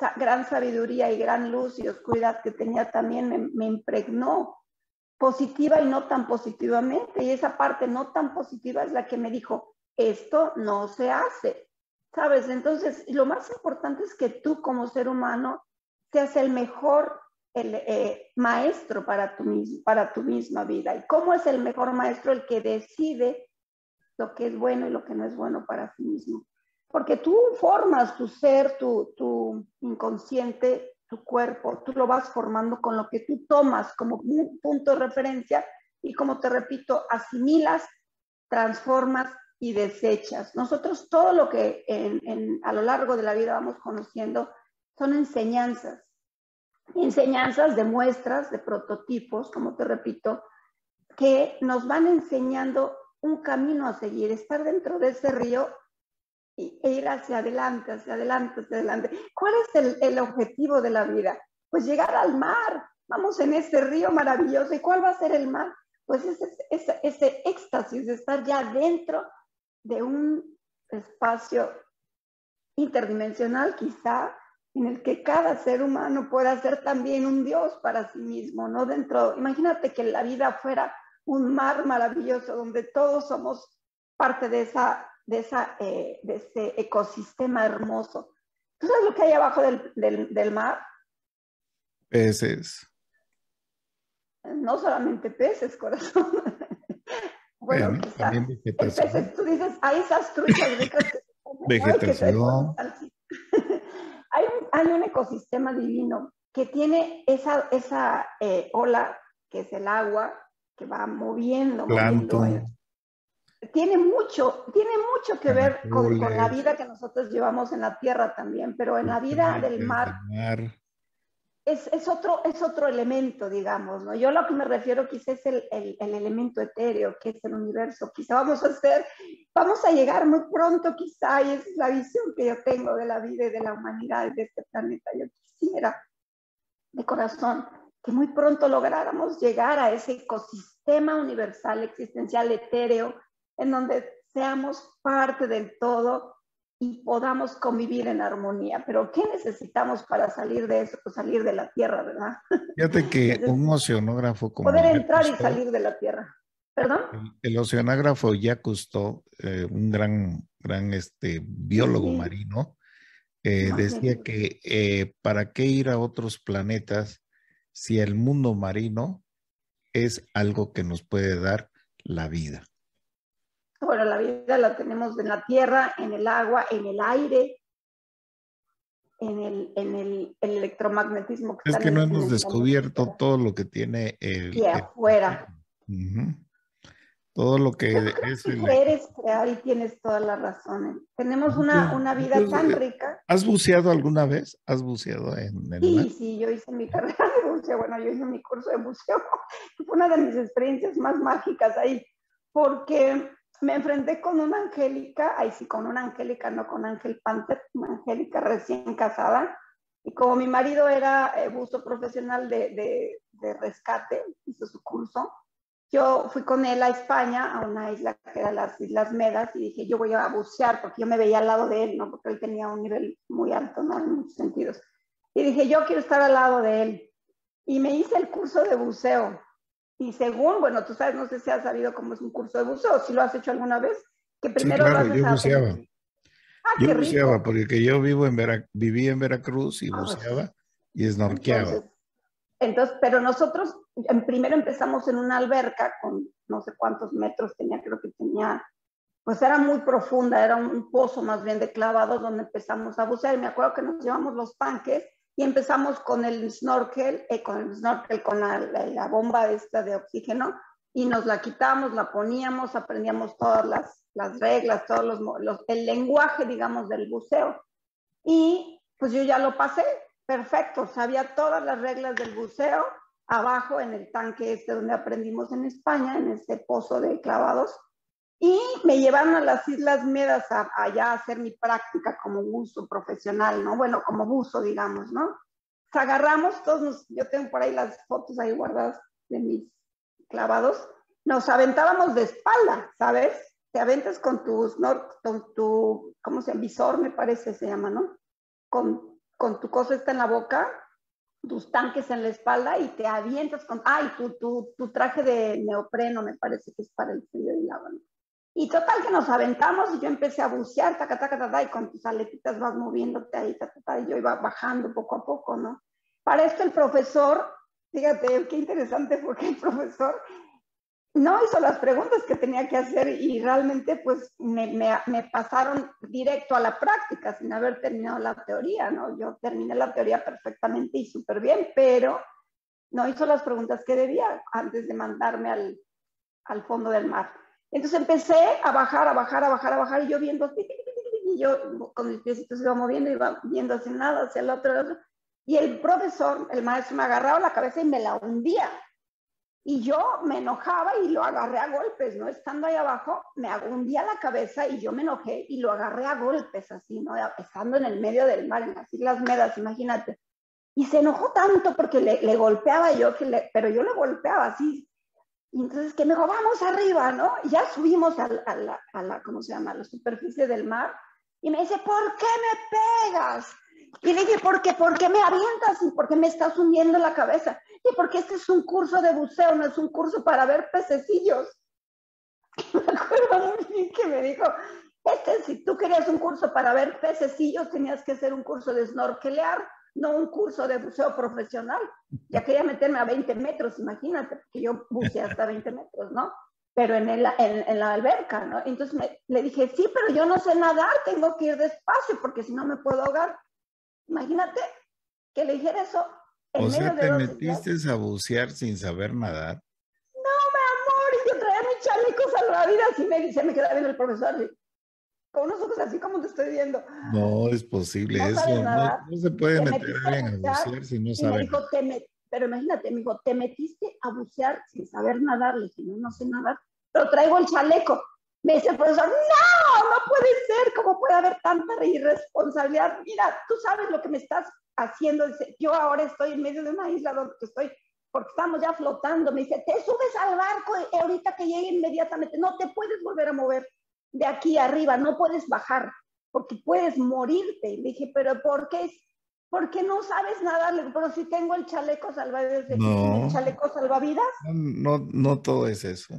gran sabiduría y gran luz y oscuridad que tenía también me, me impregnó positiva y no tan positivamente. Y esa parte no tan positiva es la que me dijo, esto no se hace, ¿sabes? Entonces, lo más importante es que tú como ser humano seas el mejor el, eh, maestro para tu, para tu misma vida. ¿Y cómo es el mejor maestro? El que decide lo que es bueno y lo que no es bueno para sí mismo. Porque tú formas tu ser, tu, tu inconsciente, tu cuerpo, tú lo vas formando con lo que tú tomas como un punto de referencia y, como te repito, asimilas, transformas y desechas. Nosotros todo lo que en, en, a lo largo de la vida vamos conociendo son enseñanzas. Enseñanzas de muestras, de prototipos, como te repito, que nos van enseñando un camino a seguir, estar dentro de ese río e ir hacia adelante, hacia adelante, hacia adelante. ¿Cuál es el, el objetivo de la vida? Pues llegar al mar. Vamos en ese río maravilloso. ¿Y cuál va a ser el mar? Pues ese, ese, ese éxtasis de estar ya dentro de un espacio interdimensional, quizá, en el que cada ser humano pueda ser también un Dios para sí mismo, ¿no? Dentro, imagínate que la vida fuera un mar maravilloso donde todos somos parte de, esa, de, esa, eh, de ese ecosistema hermoso. ¿Tú sabes lo que hay abajo del, del, del mar? Peces. No solamente peces, corazón. Bueno, Bueno, quizás. también vegetación. Peces, tú dices, hay esas truchas ricas que Vegetación. Hay un, hay un ecosistema divino que tiene esa, esa eh, ola, que es el agua, que va moviendo, moviendo. Plancton. Tiene mucho, tiene mucho que ver con, con la vida que nosotros llevamos en la tierra también, pero en la vida del mar, mar. Es, es, otro, es otro elemento, digamos, ¿no? Yo a lo que me refiero quizá es el, el, el elemento etéreo, que es el universo. Quizá vamos a hacer, vamos a llegar muy pronto, quizá, y esa es la visión que yo tengo de la vida y de la humanidad y de este planeta. Yo quisiera, de corazón, que muy pronto lográramos llegar a ese ecosistema universal, existencial, etéreo, en donde seamos parte del todo y podamos convivir en armonía. Pero ¿qué necesitamos para salir de eso? Pues salir de la Tierra, ¿verdad? Fíjate que un oceanógrafo como poder Jacques entrar Cousteau, y salir de la Tierra. ¿Perdón? El, el oceanógrafo Jacques Cousteau, eh, un gran, gran este, biólogo Sí. marino, eh, No, decía sí. que eh, ¿para qué ir a otros planetas si el mundo marino es algo que nos puede dar la vida? Bueno, la vida la tenemos en la tierra, en el agua, en el aire, en el, en el, el electromagnetismo que Es está que en no el, en hemos el descubierto planeta. todo lo que tiene el... Y afuera. el uh-huh. Todo lo que Yo creo es que el... creer es crear y tienes toda la razón. Tenemos una, una vida Entonces, tan rica. ¿has buceado alguna vez? ¿Has buceado en el mar? Sí, sí, yo hice mi carrera de buceo, bueno, yo hice mi curso de buceo. Fue una de mis experiencias más mágicas ahí, porque me enfrenté con una Angélica, ahí sí, con una Angélica, no con Ángel Panther, una Angélica recién casada, y como mi marido era eh, buzo profesional de, de, de rescate, hizo su curso, yo fui con él a España, a una isla que era las Islas Medas, y dije, yo voy a bucear, porque yo me veía al lado de él, ¿no? Porque él tenía un nivel muy alto, ¿no? En muchos sentidos. Y dije, yo quiero estar al lado de él. Y me hice el curso de buceo. Y según, bueno, tú sabes, no sé si has sabido cómo es un curso de buceo, si lo has hecho alguna vez, que primero Sí, claro, lo haces yo a... buceaba. Ah, Yo qué buceaba rico. porque yo vivo en Vera, viví en Veracruz y Ah, buceaba y snorkeaba. Entonces, entonces, pero nosotros en, primero empezamos en una alberca con no sé cuántos metros tenía, creo que tenía, pues era muy profunda, era un pozo más bien de clavados donde empezamos a bucear. Y me acuerdo que nos llevamos los tanques y empezamos con el snorkel, eh, con el snorkel, con la, la, la bomba esta de oxígeno, y nos la quitamos, la poníamos, aprendíamos todas las, las reglas, todos los, los, el lenguaje, digamos, del buceo. Y pues yo ya lo pasé, perfecto, sabía todas las reglas del buceo, abajo en el tanque este donde aprendimos en España, en ese pozo de clavados. Y me llevaron a las Islas Medas a, allá a hacer mi práctica como buzo profesional, ¿no? Bueno, como buzo, digamos, ¿no? Nos agarramos todos, nos, yo tengo por ahí las fotos ahí guardadas de mis clavados, nos aventábamos de espalda, ¿sabes? Te aventas con tu, con tu, ¿cómo se llama? Visor, me parece, se llama, ¿no? Con, con tu cosa está en la boca, tus tanques en la espalda y te avientas con, ay, tu, tu, tu traje de neopreno me parece que es para el frío y el agua, ¿no? Y total que nos aventamos y yo empecé a bucear, taca, taca, taca, y con tus aletitas vas moviéndote ahí, taca, taca, y yo iba bajando poco a poco, ¿no? Para esto el profesor, fíjate, qué interesante porque el profesor no hizo las preguntas que tenía que hacer y realmente pues me, me, me pasaron directo a la práctica sin haber terminado la teoría, ¿no? Yo terminé la teoría perfectamente y súper bien, pero no hizo las preguntas que debía antes de mandarme al, al fondo del mar. Entonces empecé a bajar, a bajar, a bajar, a bajar y yo viendo, y yo con mis piecitos iba moviendo, iba viendo hacia un lado, hacia el otro, el otro, y el profesor, el maestro me agarraba la cabeza y me la hundía. Y yo me enojaba y lo agarré a golpes, ¿no? Estando ahí abajo, me hundía la cabeza y yo me enojé y lo agarré a golpes, así, ¿no? Estando en el medio del mar, en las Islas Medas, imagínate. Y se enojó tanto porque le, le golpeaba yo, que le, pero yo le golpeaba así. Y entonces que me dijo, vamos arriba, ¿no? Y ya subimos a la, a, la, a la, ¿cómo se llama? A la superficie del mar. Y me dice, ¿por qué me pegas? Y le dije, ¿por qué? ¿Por qué me avientas? ¿Y por qué me estás hundiendo la cabeza? Y porque este es un curso de buceo, no es un curso para ver pececillos. Me acuerdo muy bien que me dijo, este, si tú querías un curso para ver pececillos, tenías que hacer un curso de snorkelear, no un curso de buceo profesional. Ya quería meterme a veinte metros, imagínate, porque yo buceé hasta veinte metros, ¿no? Pero en, el, en, en la alberca, ¿no? Entonces me, le dije, sí, pero yo no sé nadar, tengo que ir despacio, porque si no me puedo ahogar. Imagínate que le dijera eso. O sea, ¿te metiste a bucear sin saber nadar? No, mi amor, y yo traía mi chaleco salvavidas y me dice, me quedaba viendo el profesor, así, con unos ojos así como te estoy viendo. No, es posible no eso. No, no se puede te meter a alguien a bucear si no sabe nadar. Te met... Pero imagínate, me dijo, te metiste a bucear sin saber nadar. Le dije, no, no sé nadar, pero traigo el chaleco. Me dice el profesor, no, no puede ser, ¿cómo puede haber tanta irresponsabilidad? Mira, tú sabes lo que me estás haciendo. Dice, yo ahora estoy en medio de una isla donde estoy, porque estamos ya flotando. Me dice, te subes al barco y ahorita que llegue inmediatamente, no te puedes volver a mover de aquí arriba, no puedes bajar, porque puedes morirte. Le dije, pero ¿por qué? ¿Por qué no sabes nadar? Le digo, pero si tengo el chaleco salvavidas. No, ¿El chaleco salvavidas? No, no, no todo es eso.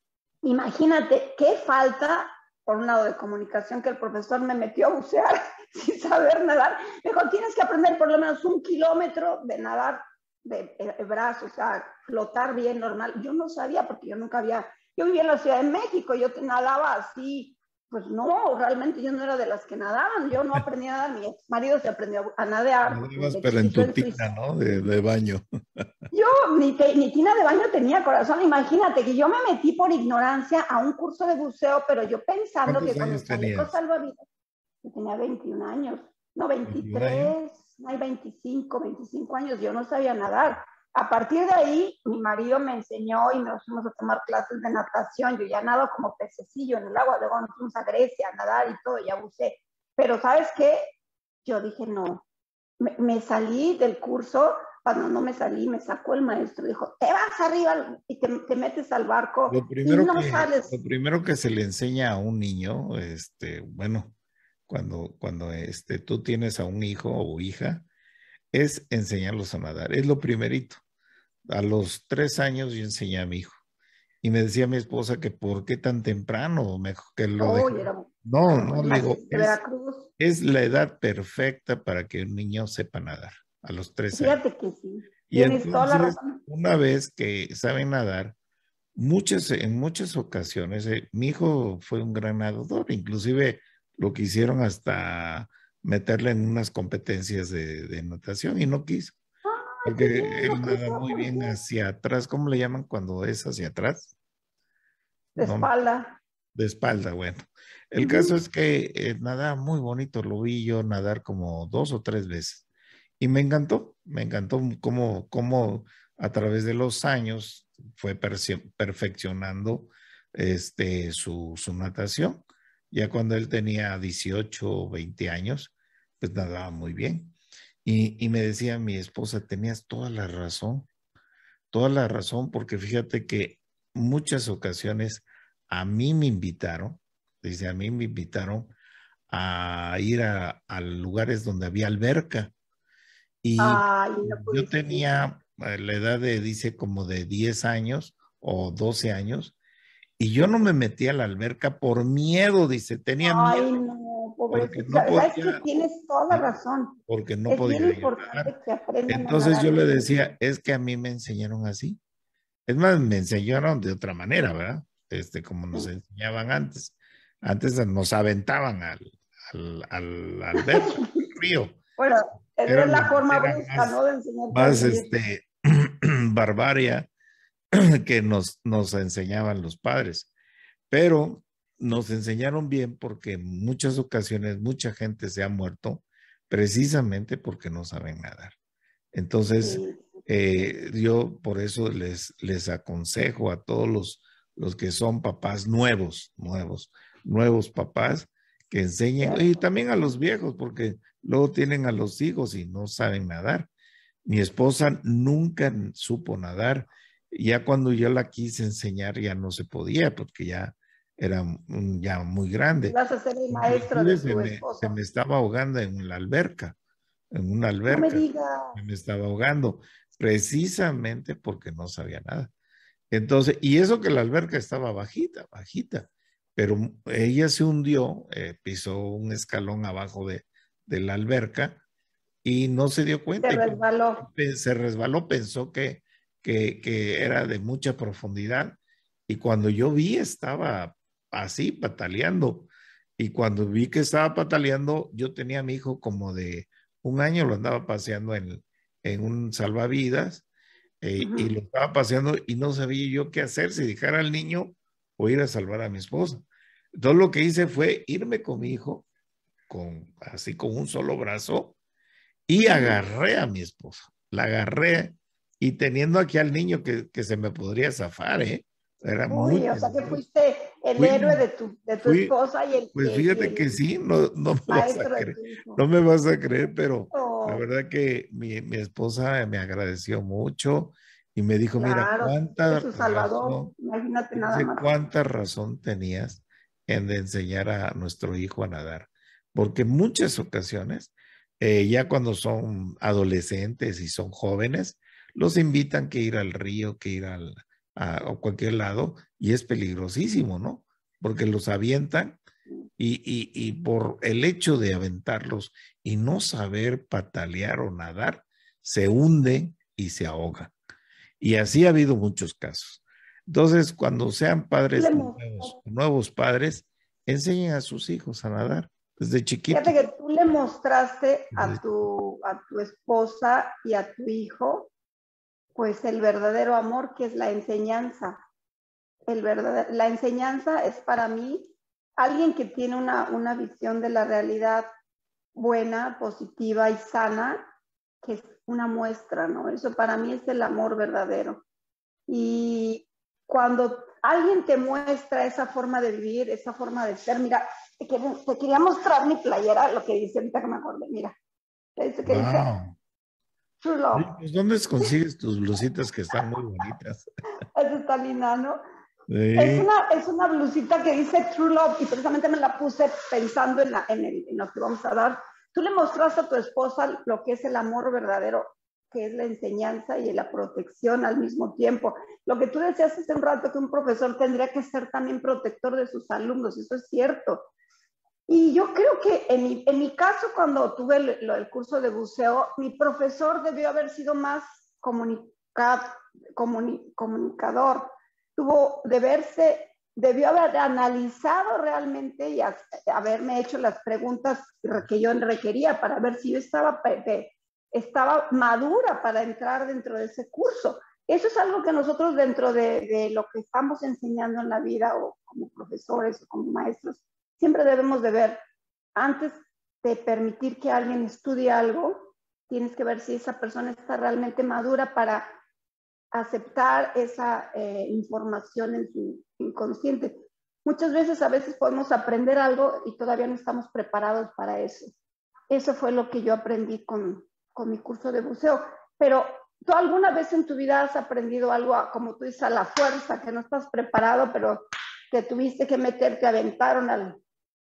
Imagínate qué falta, por un lado de comunicación, que el profesor me metió a bucear sin saber nadar. Me dijo, tienes que aprender por lo menos un kilómetro de nadar de, de, de brazos, o sea, flotar bien normal. Yo no sabía porque yo nunca había, yo vivía en la Ciudad de México, yo nadaba así, pues no, realmente yo no era de las que nadaban, yo no aprendí a nadar, mi ex marido se aprendió a nadar. Nadabas, pero en tu tina, ¿no? De, de baño. Yo, mi, mi tina de baño tenía corazón, imagínate que yo me metí por ignorancia a un curso de buceo, pero yo pensando que con el chaleco salvavidas, yo tenía veintiún años, no, veintitrés, no hay veinticinco, veinticinco años, yo no sabía nadar. A partir de ahí, mi marido me enseñó y nos fuimos a tomar clases de natación. Yo ya nado como pececillo en el agua, luego nos fuimos a Grecia a nadar y todo, ya buceé. Pero ¿sabes qué? Yo dije, no, me, me salí del curso. Cuando no me salí, me sacó el maestro, dijo, te vas arriba y te, te metes al barco lo primero y no que, sales. Lo primero que se le enseña a un niño, este, bueno, cuando, cuando este, tú tienes a un hijo o hija, es enseñarlos a nadar. Es lo primerito. A los tres años yo enseñé a mi hijo. Y me decía mi esposa que por qué tan temprano, mejor que lo oh, dejó. Era, no, no, le digo, es, Veracruz. es la edad perfecta para que un niño sepa nadar, a los tres Fíjate años. que sí. Y Tienes toda la entonces, razón. una vez que saben nadar, muchas, en muchas ocasiones, eh, mi hijo fue un gran nadador, inclusive lo quisieron hasta meterle en unas competencias de, de natación y no quiso. Porque bien, él nada muy bien hacia atrás. ¿Cómo le llaman cuando es hacia atrás? De No, espalda. de espalda, bueno. El uh-huh. caso es que eh, nada muy bonito. Lo vi yo nadar como dos o tres veces. Y me encantó. Me encantó cómo, cómo a través de los años fue perfeccionando este, su, su natación. Ya cuando él tenía dieciocho o veinte años, pues nadaba muy bien. Y, y me decía mi esposa, tenías toda la razón, toda la razón, porque fíjate que muchas ocasiones a mí me invitaron, dice, a mí me invitaron a ir a, a lugares donde había alberca, Y Ay, no yo pudiste ir. tenía eh, la edad de, dice, como de diez años o doce años, y yo no me metí a la alberca por miedo, dice, tenía miedo Ay, no, porque pobrecito. no Sabes que podía, tienes toda la ¿sí? razón. Porque no Es bien podía yo importante nadar. que aprendan a Entonces nadar yo le los niños. decía, es que a mí me enseñaron así. Es más, me enseñaron de otra manera, ¿verdad? Este, como nos Sí. enseñaban antes. Antes nos aventaban al, al, al, al alberca, al río. Bueno, esa Era, es la forma era brusca, más, ¿no? De enseñarte a más vivir. este, barbaria que nos, nos enseñaban los padres. Pero nos enseñaron bien porque en muchas ocasiones mucha gente se ha muerto precisamente porque no saben nadar. Entonces, Sí. eh, yo por eso les, les aconsejo a todos los, los que son papás nuevos, nuevos, nuevos papás, que enseñen, y Cierto. también a los viejos, porque luego tienen a los hijos y no saben nadar. Mi esposa nunca supo nadar. Ya cuando yo la quise enseñar ya no se podía porque ya era mm, ya muy grande. Ibas a ser el maestro Inclusive de se tu me, se esposa. me estaba ahogando en la alberca, en una No me alberca. digas. Se me estaba ahogando precisamente porque no sabía nada. Entonces, y eso que la alberca estaba bajita, bajita, pero ella se hundió, eh, pisó un escalón abajo de, de la alberca y no se dio Se cuenta y resbaló. se resbaló, pensó que, que, que era de mucha profundidad y cuando yo vi estaba así pataleando y cuando vi que estaba pataleando yo tenía a mi hijo como de un año, lo andaba paseando en, en un salvavidas eh, y lo Ujú. estaba paseando y no sabía yo qué hacer, si dejar al niño o ir a salvar a mi esposa. Entonces lo que hice fue irme con mi hijo, con, así con un solo brazo, y Ujú. agarré a mi esposa. La agarré y teniendo aquí al niño que, que se me podría zafar, ¿eh? Era muy Uy, o sea que peligroso. fuiste el héroe Fui, de tu, de tu fui, esposa y el, pues y, y fíjate que el sí, no, no me vas a maestro de creer, tu hijo. no me vas a creer, pero la Oh, verdad que mi, mi esposa me agradeció mucho y me dijo, mira, claro, cuánta eres su salvador. razón, Imagínate nada dice, más. cuánta razón tenías en de enseñar a nuestro hijo a nadar, porque en muchas ocasiones, eh, ya cuando son adolescentes y son jóvenes, los invitan que ir al río, que ir al, a, a cualquier lado, y es peligrosísimo, ¿no? Porque los avientan y, y, y por el hecho de aventarlos y no saber patalear o nadar, se hunden y se ahogan. Y así ha habido muchos casos. Entonces, cuando sean Tú le padres nuevos, mostraste, nuevos padres, enseñen a sus hijos a nadar desde fíjate chiquitos. que tú le mostraste a Desde- tu, a tu esposa y a tu hijo, pues el verdadero amor que es la enseñanza. El verdad, la enseñanza es para mí alguien que tiene una, una visión de la realidad buena, positiva y sana, que es una muestra, ¿no? Eso para mí es el amor verdadero. Y cuando alguien te muestra esa forma de vivir, esa forma de ser, mira, te, quiero, te quería mostrar mi playera, lo que dice ahorita que me acordé, mira, dice que dice Wow. True Love. Pues, ¿dónde consigues tus blusitas que están muy bonitas? Eso está linda, ¿no? Es Sí. una, es una blusita que dice True Love y precisamente me la puse pensando en, la, en, el, en lo que vamos a dar. Tú le mostraste a tu esposa lo que es el amor verdadero, que es la enseñanza y la protección al mismo tiempo. Lo que tú decías hace un rato, que un profesor tendría que ser también protector de sus alumnos, eso es cierto. Y yo creo que en mi, en mi caso, cuando tuve el, el curso de buceo, mi profesor debió haber sido más comunica, comuni, comunicador, tuvo de verse, debió haber analizado realmente y a, haberme hecho las preguntas que yo requería para ver si yo estaba, estaba madura para entrar dentro de ese curso. Eso es algo que nosotros dentro de, de lo que estamos enseñando en la vida o como profesores o como maestros, siempre debemos de ver, antes de permitir que alguien estudie algo, tienes que ver si esa persona está realmente madura para aceptar esa eh, información en su inconsciente. Muchas veces, a veces podemos aprender algo y todavía no estamos preparados para eso. Eso fue lo que yo aprendí con, con mi curso de buceo. Pero ¿tú alguna vez en tu vida has aprendido algo, a, como tú dices, a la fuerza, que no estás preparado, pero te tuviste que meter, te aventaron al,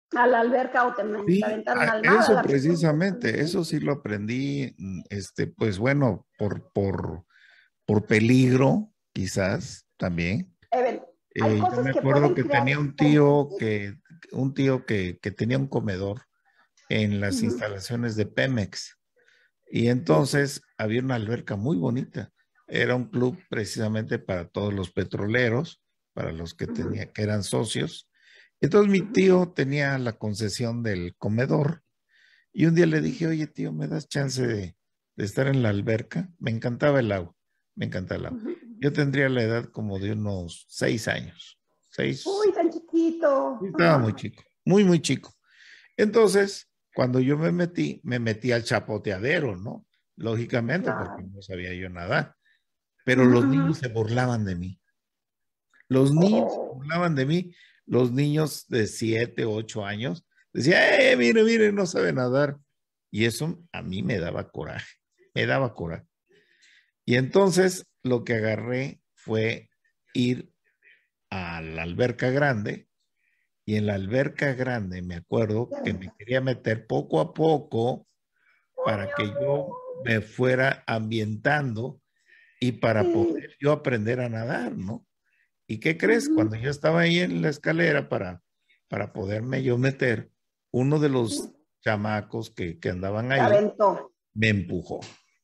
A la alberca o te, Sí, te aventaron a- al mar, a eso la piscina. precisamente, eso sí lo aprendí, mm, este, pues bueno, por, por, por peligro, quizás también. Eben, hay Eh, yo cosas me que acuerdo pueden que crear tenía un tío pendientes. que, un tío que, que tenía un comedor en las Ujú, instalaciones de Pemex. Y sí, entonces había una alberca muy bonita. Era un club precisamente para todos los petroleros, para los que ujú, tenía, que eran socios. Entonces mi ujú. tío tenía la concesión del comedor y un día le dije, oye tío, ¿me das chance de, de estar en la alberca? Me encantaba el agua, me encanta el agua. Ujú. Yo tendría la edad como de unos seis años, seis, Uy, tan chiquito. estaba muy Ajá, chico, muy, muy chico. Entonces, cuando yo me metí, me metí al chapoteadero, ¿no? Lógicamente, porque claro. no sabía yo nadar. Pero Ujú, los ujú. niños se burlaban de mí. Los niños se Oh, burlaban de mí. Los niños de siete, ocho años decían, ¡eh, mire, mire, no sabe nadar! Y eso a mí me daba coraje, me daba coraje. Y entonces lo que agarré fue ir a la alberca grande. Y en la alberca grande me acuerdo qué que me bonito. quería meter poco a poco Ay, para mi que yo amor. me fuera ambientando y para Sí. poder yo aprender a nadar, ¿no? ¿Y qué crees? Ujú, Cuando yo estaba ahí en la escalera para, para poderme yo meter, uno de los sí. chamacos que, que andaban Te ahí aventó. me empujó,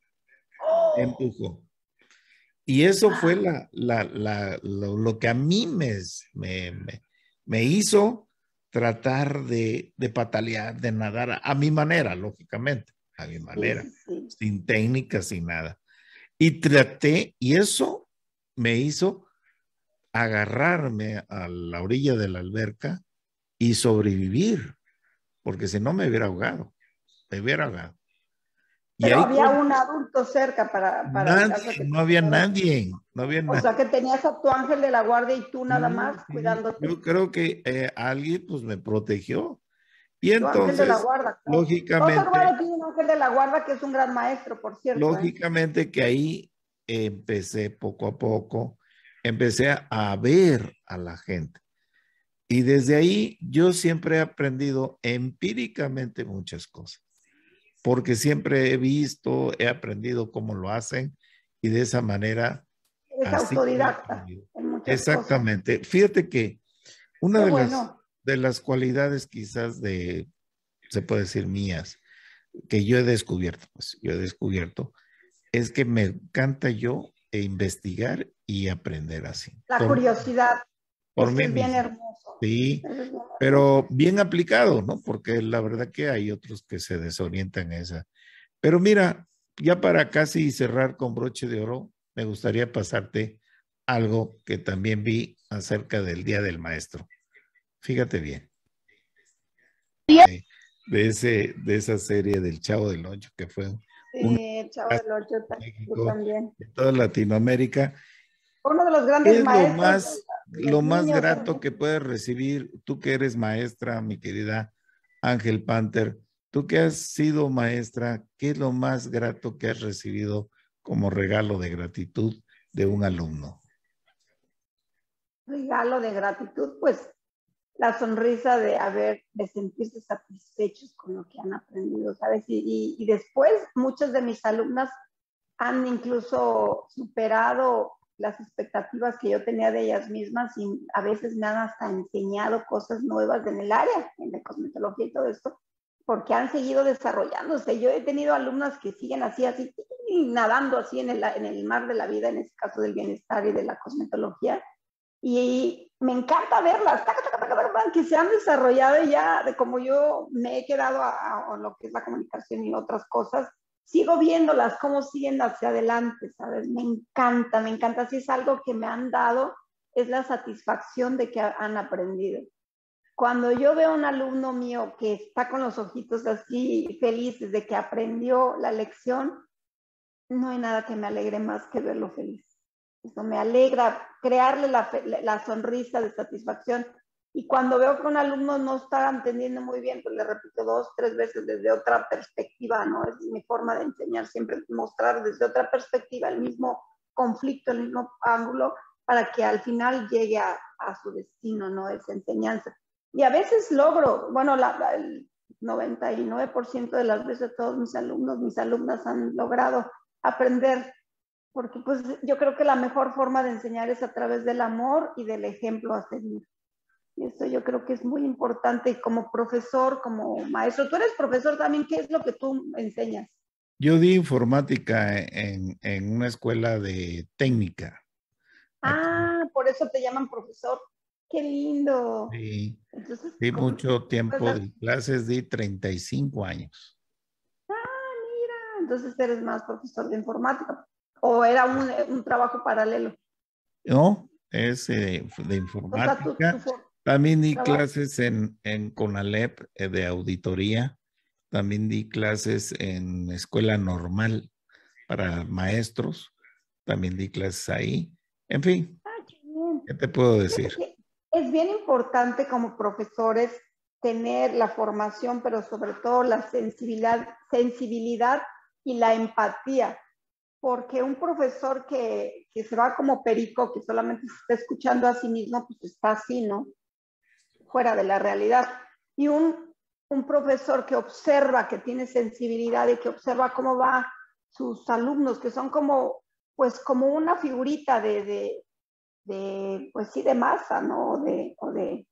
me Oh, empujó. Y eso fue ah, la, la, la, lo, lo que a mí me, me, me, me hizo tratar de, de patalear, de nadar a, a mi manera, lógicamente, a mi sí, manera, sí, sí. sin técnica, sin nada. Y traté, y eso me hizo agarrarme a la orilla de la alberca y sobrevivir, porque si no me hubiera ahogado, me hubiera ahogado. Y Pero ahí había con un adulto cerca para, para en nadie, caso de que te no había fueras. nadie, no había O nadie. sea que tenías a tu ángel de la guardia y tú nada Sí, más sí, cuidándote. yo creo que eh, alguien pues me protegió. Y Tu ángel de la entonces, guarda, claro. Todo ser lógicamente, humano tiene un ángel de la guarda que es un gran maestro, por cierto, ¿eh? lógicamente que ahí empecé poco a poco, empecé a, a ver a la gente. Y desde ahí yo siempre he aprendido empíricamente muchas cosas, porque siempre he visto, he aprendido cómo lo hacen y de esa manera Es así he autodidacta aprendido. en muchas cosas. Exactamente. Fíjate que una Qué de las, bueno. de las cualidades quizás de, se puede decir mías, que yo he descubierto, pues yo he descubierto, es que me encanta yo investigar y aprender así, La por, curiosidad, por eso mí es bien mismo. hermoso. Sí, Eso es bien pero hermoso. bien aplicado, ¿no? Porque la verdad que hay otros que se desorientan en esa. Pero mira, ya para casi cerrar con broche de oro, me gustaría pasarte algo que también vi acerca del Día del Maestro. Fíjate bien, de, de ese, de esa serie del Chavo del Ocho, que fue un Sí, el Chavo del Ocho, yo México, también. de toda Latinoamérica. Uno de los ¿Qué grandes es lo maestros de, más, de lo los más niños en grato que México. puedes recibir, tú que eres maestra, mi querida Ángel Panther, tú que has sido maestra, qué es lo más grato que has recibido como regalo de gratitud de un alumno? Regalo de gratitud, pues la sonrisa de haber, de sentirse satisfechos con lo que han aprendido, ¿sabes? Y, y, y después muchas de mis alumnas han incluso superado las expectativas que yo tenía de ellas mismas y a veces me han hasta enseñado cosas nuevas en el área, en la cosmetología y todo esto, porque han seguido desarrollándose. Yo he tenido alumnas que siguen así, así, nadando así en el, en el mar de la vida, en este caso del bienestar y de la cosmetología, y me encanta verlas, que se han desarrollado ya, de como yo me he quedado a, a lo que es la comunicación y otras cosas, sigo viéndolas, cómo siguen hacia adelante, ¿sabes? Me encanta, me encanta, si es algo que me han dado, es la satisfacción de que han aprendido. Cuando yo veo a un alumno mío que está con los ojitos así felices de que aprendió la lección, no hay nada que me alegre más que verlo feliz. Eso me alegra, crearle la, la sonrisa de satisfacción. Y cuando veo que un alumno no está entendiendo muy bien, pues le repito dos, tres veces desde otra perspectiva, ¿no? Es mi forma de enseñar, siempre mostrar desde otra perspectiva el mismo conflicto, el mismo ángulo, para que al final llegue a, a su destino, ¿no? Esa enseñanza. Y a veces logro, bueno, la, la, el noventa y nueve por ciento de las veces todos mis alumnos, mis alumnas han logrado aprender, porque pues yo creo que la mejor forma de enseñar es a través del amor y del ejemplo a seguir. Y eso yo creo que es muy importante. Y como profesor, como maestro, tú eres profesor también, ¿qué es lo que tú enseñas? Yo di informática en, en una escuela de técnica. Ah, aquí. Por eso te llaman profesor. ¡Qué lindo! Sí, Entonces, di ¿cómo? mucho tiempo Pues, de clases, di treinta y cinco años. Ah, mira, entonces eres más profesor de informática. ¿O era un, un trabajo paralelo? No, es eh, de informática. O sea, tú, tú, también di trabajo. clases en, en CONALEP eh, de auditoría. También di clases en escuela normal para maestros. También di clases ahí. En fin, ah, qué, bien. ¿Qué te puedo decir? Es bien importante como profesores tener la formación, pero sobre todo la sensibilidad, sensibilidad y la empatía. Porque un profesor que, que se va como perico, que solamente se está escuchando a sí mismo, pues está así, ¿no? Fuera de la realidad. Y un, un profesor que observa, que tiene sensibilidad y que observa cómo va sus alumnos, que son como, pues como una figurita de, de, de pues sí, de masa, ¿no? De, o de,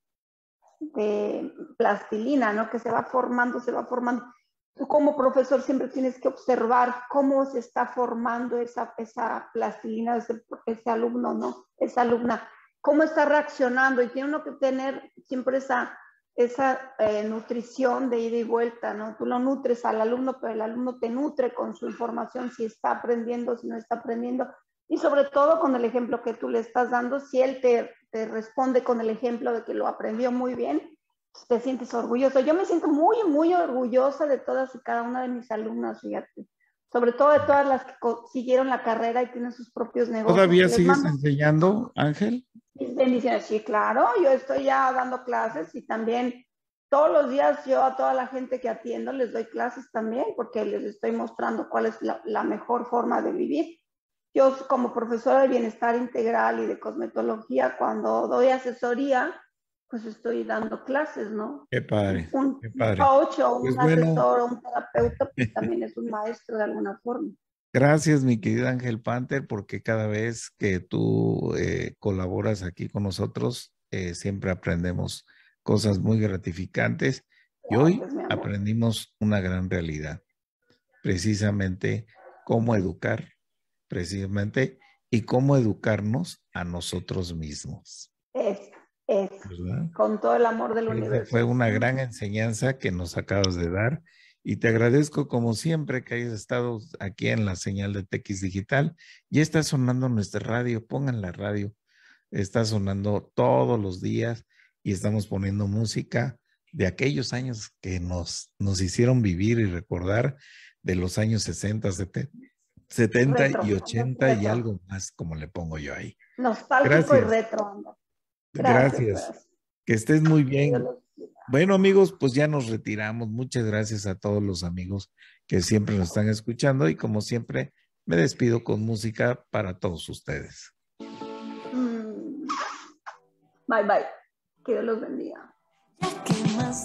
de plastilina, ¿no? Que se va formando, se va formando. Tú como profesor siempre tienes que observar cómo se está formando esa, esa plastilina, ese, ese alumno, ¿no? Esa alumna, cómo está reaccionando, y tiene uno que tener siempre esa, esa eh, nutrición de ida y vuelta, ¿no? Tú lo nutres al alumno, pero el alumno te nutre con su información, si está aprendiendo, si no está aprendiendo, y sobre todo con el ejemplo que tú le estás dando. Si él te, te responde con el ejemplo de que lo aprendió muy bien, te sientes orgulloso. Yo me siento muy, muy orgullosa de todas y cada una de mis alumnas, fíjate. Sobre todo de todas las que siguieron la carrera y tienen sus propios negocios. ¿Todavía Les sigues mando enseñando, Ángel? Mis bendiciones, sí, claro. Yo estoy ya dando clases y también todos los días yo a toda la gente que atiendo les doy clases también, porque les estoy mostrando cuál es la, la mejor forma de vivir. Yo como profesora de bienestar integral y de cosmetología, cuando doy asesoría, pues estoy dando clases, ¿no? Qué padre, un qué padre. coach o un pues bueno, asesor o un terapeuta, pues también es un maestro de alguna forma. Gracias, mi querida Ángel Panther, porque cada vez que tú eh, colaboras aquí con nosotros, eh, siempre aprendemos cosas muy gratificantes. Y hoy Gracias, aprendimos una gran realidad, precisamente cómo educar, precisamente, y cómo educarnos a nosotros mismos. Es, es, ¿verdad? Con todo el amor del Esa universo. Fue una gran enseñanza que nos acabas de dar. Y te agradezco como siempre que hayas estado aquí en la señal de T X Digital. Ya está sonando nuestra radio, pongan la radio. Está sonando todos los días y estamos poniendo música de aquellos años que nos, nos hicieron vivir y recordar, de los años sesenta, setenta retro, y ochenta retro. Y algo más, como le pongo yo ahí. Nostálgico y retro. Gracias. Gracias. Que estés muy bien. Bueno, amigos, pues ya nos retiramos. Muchas gracias a todos los amigos que siempre nos están escuchando y como siempre me despido con música para todos ustedes. Mm. Bye, bye. Que Dios los bendiga. ¿Qué más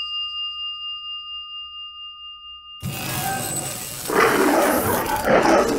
da?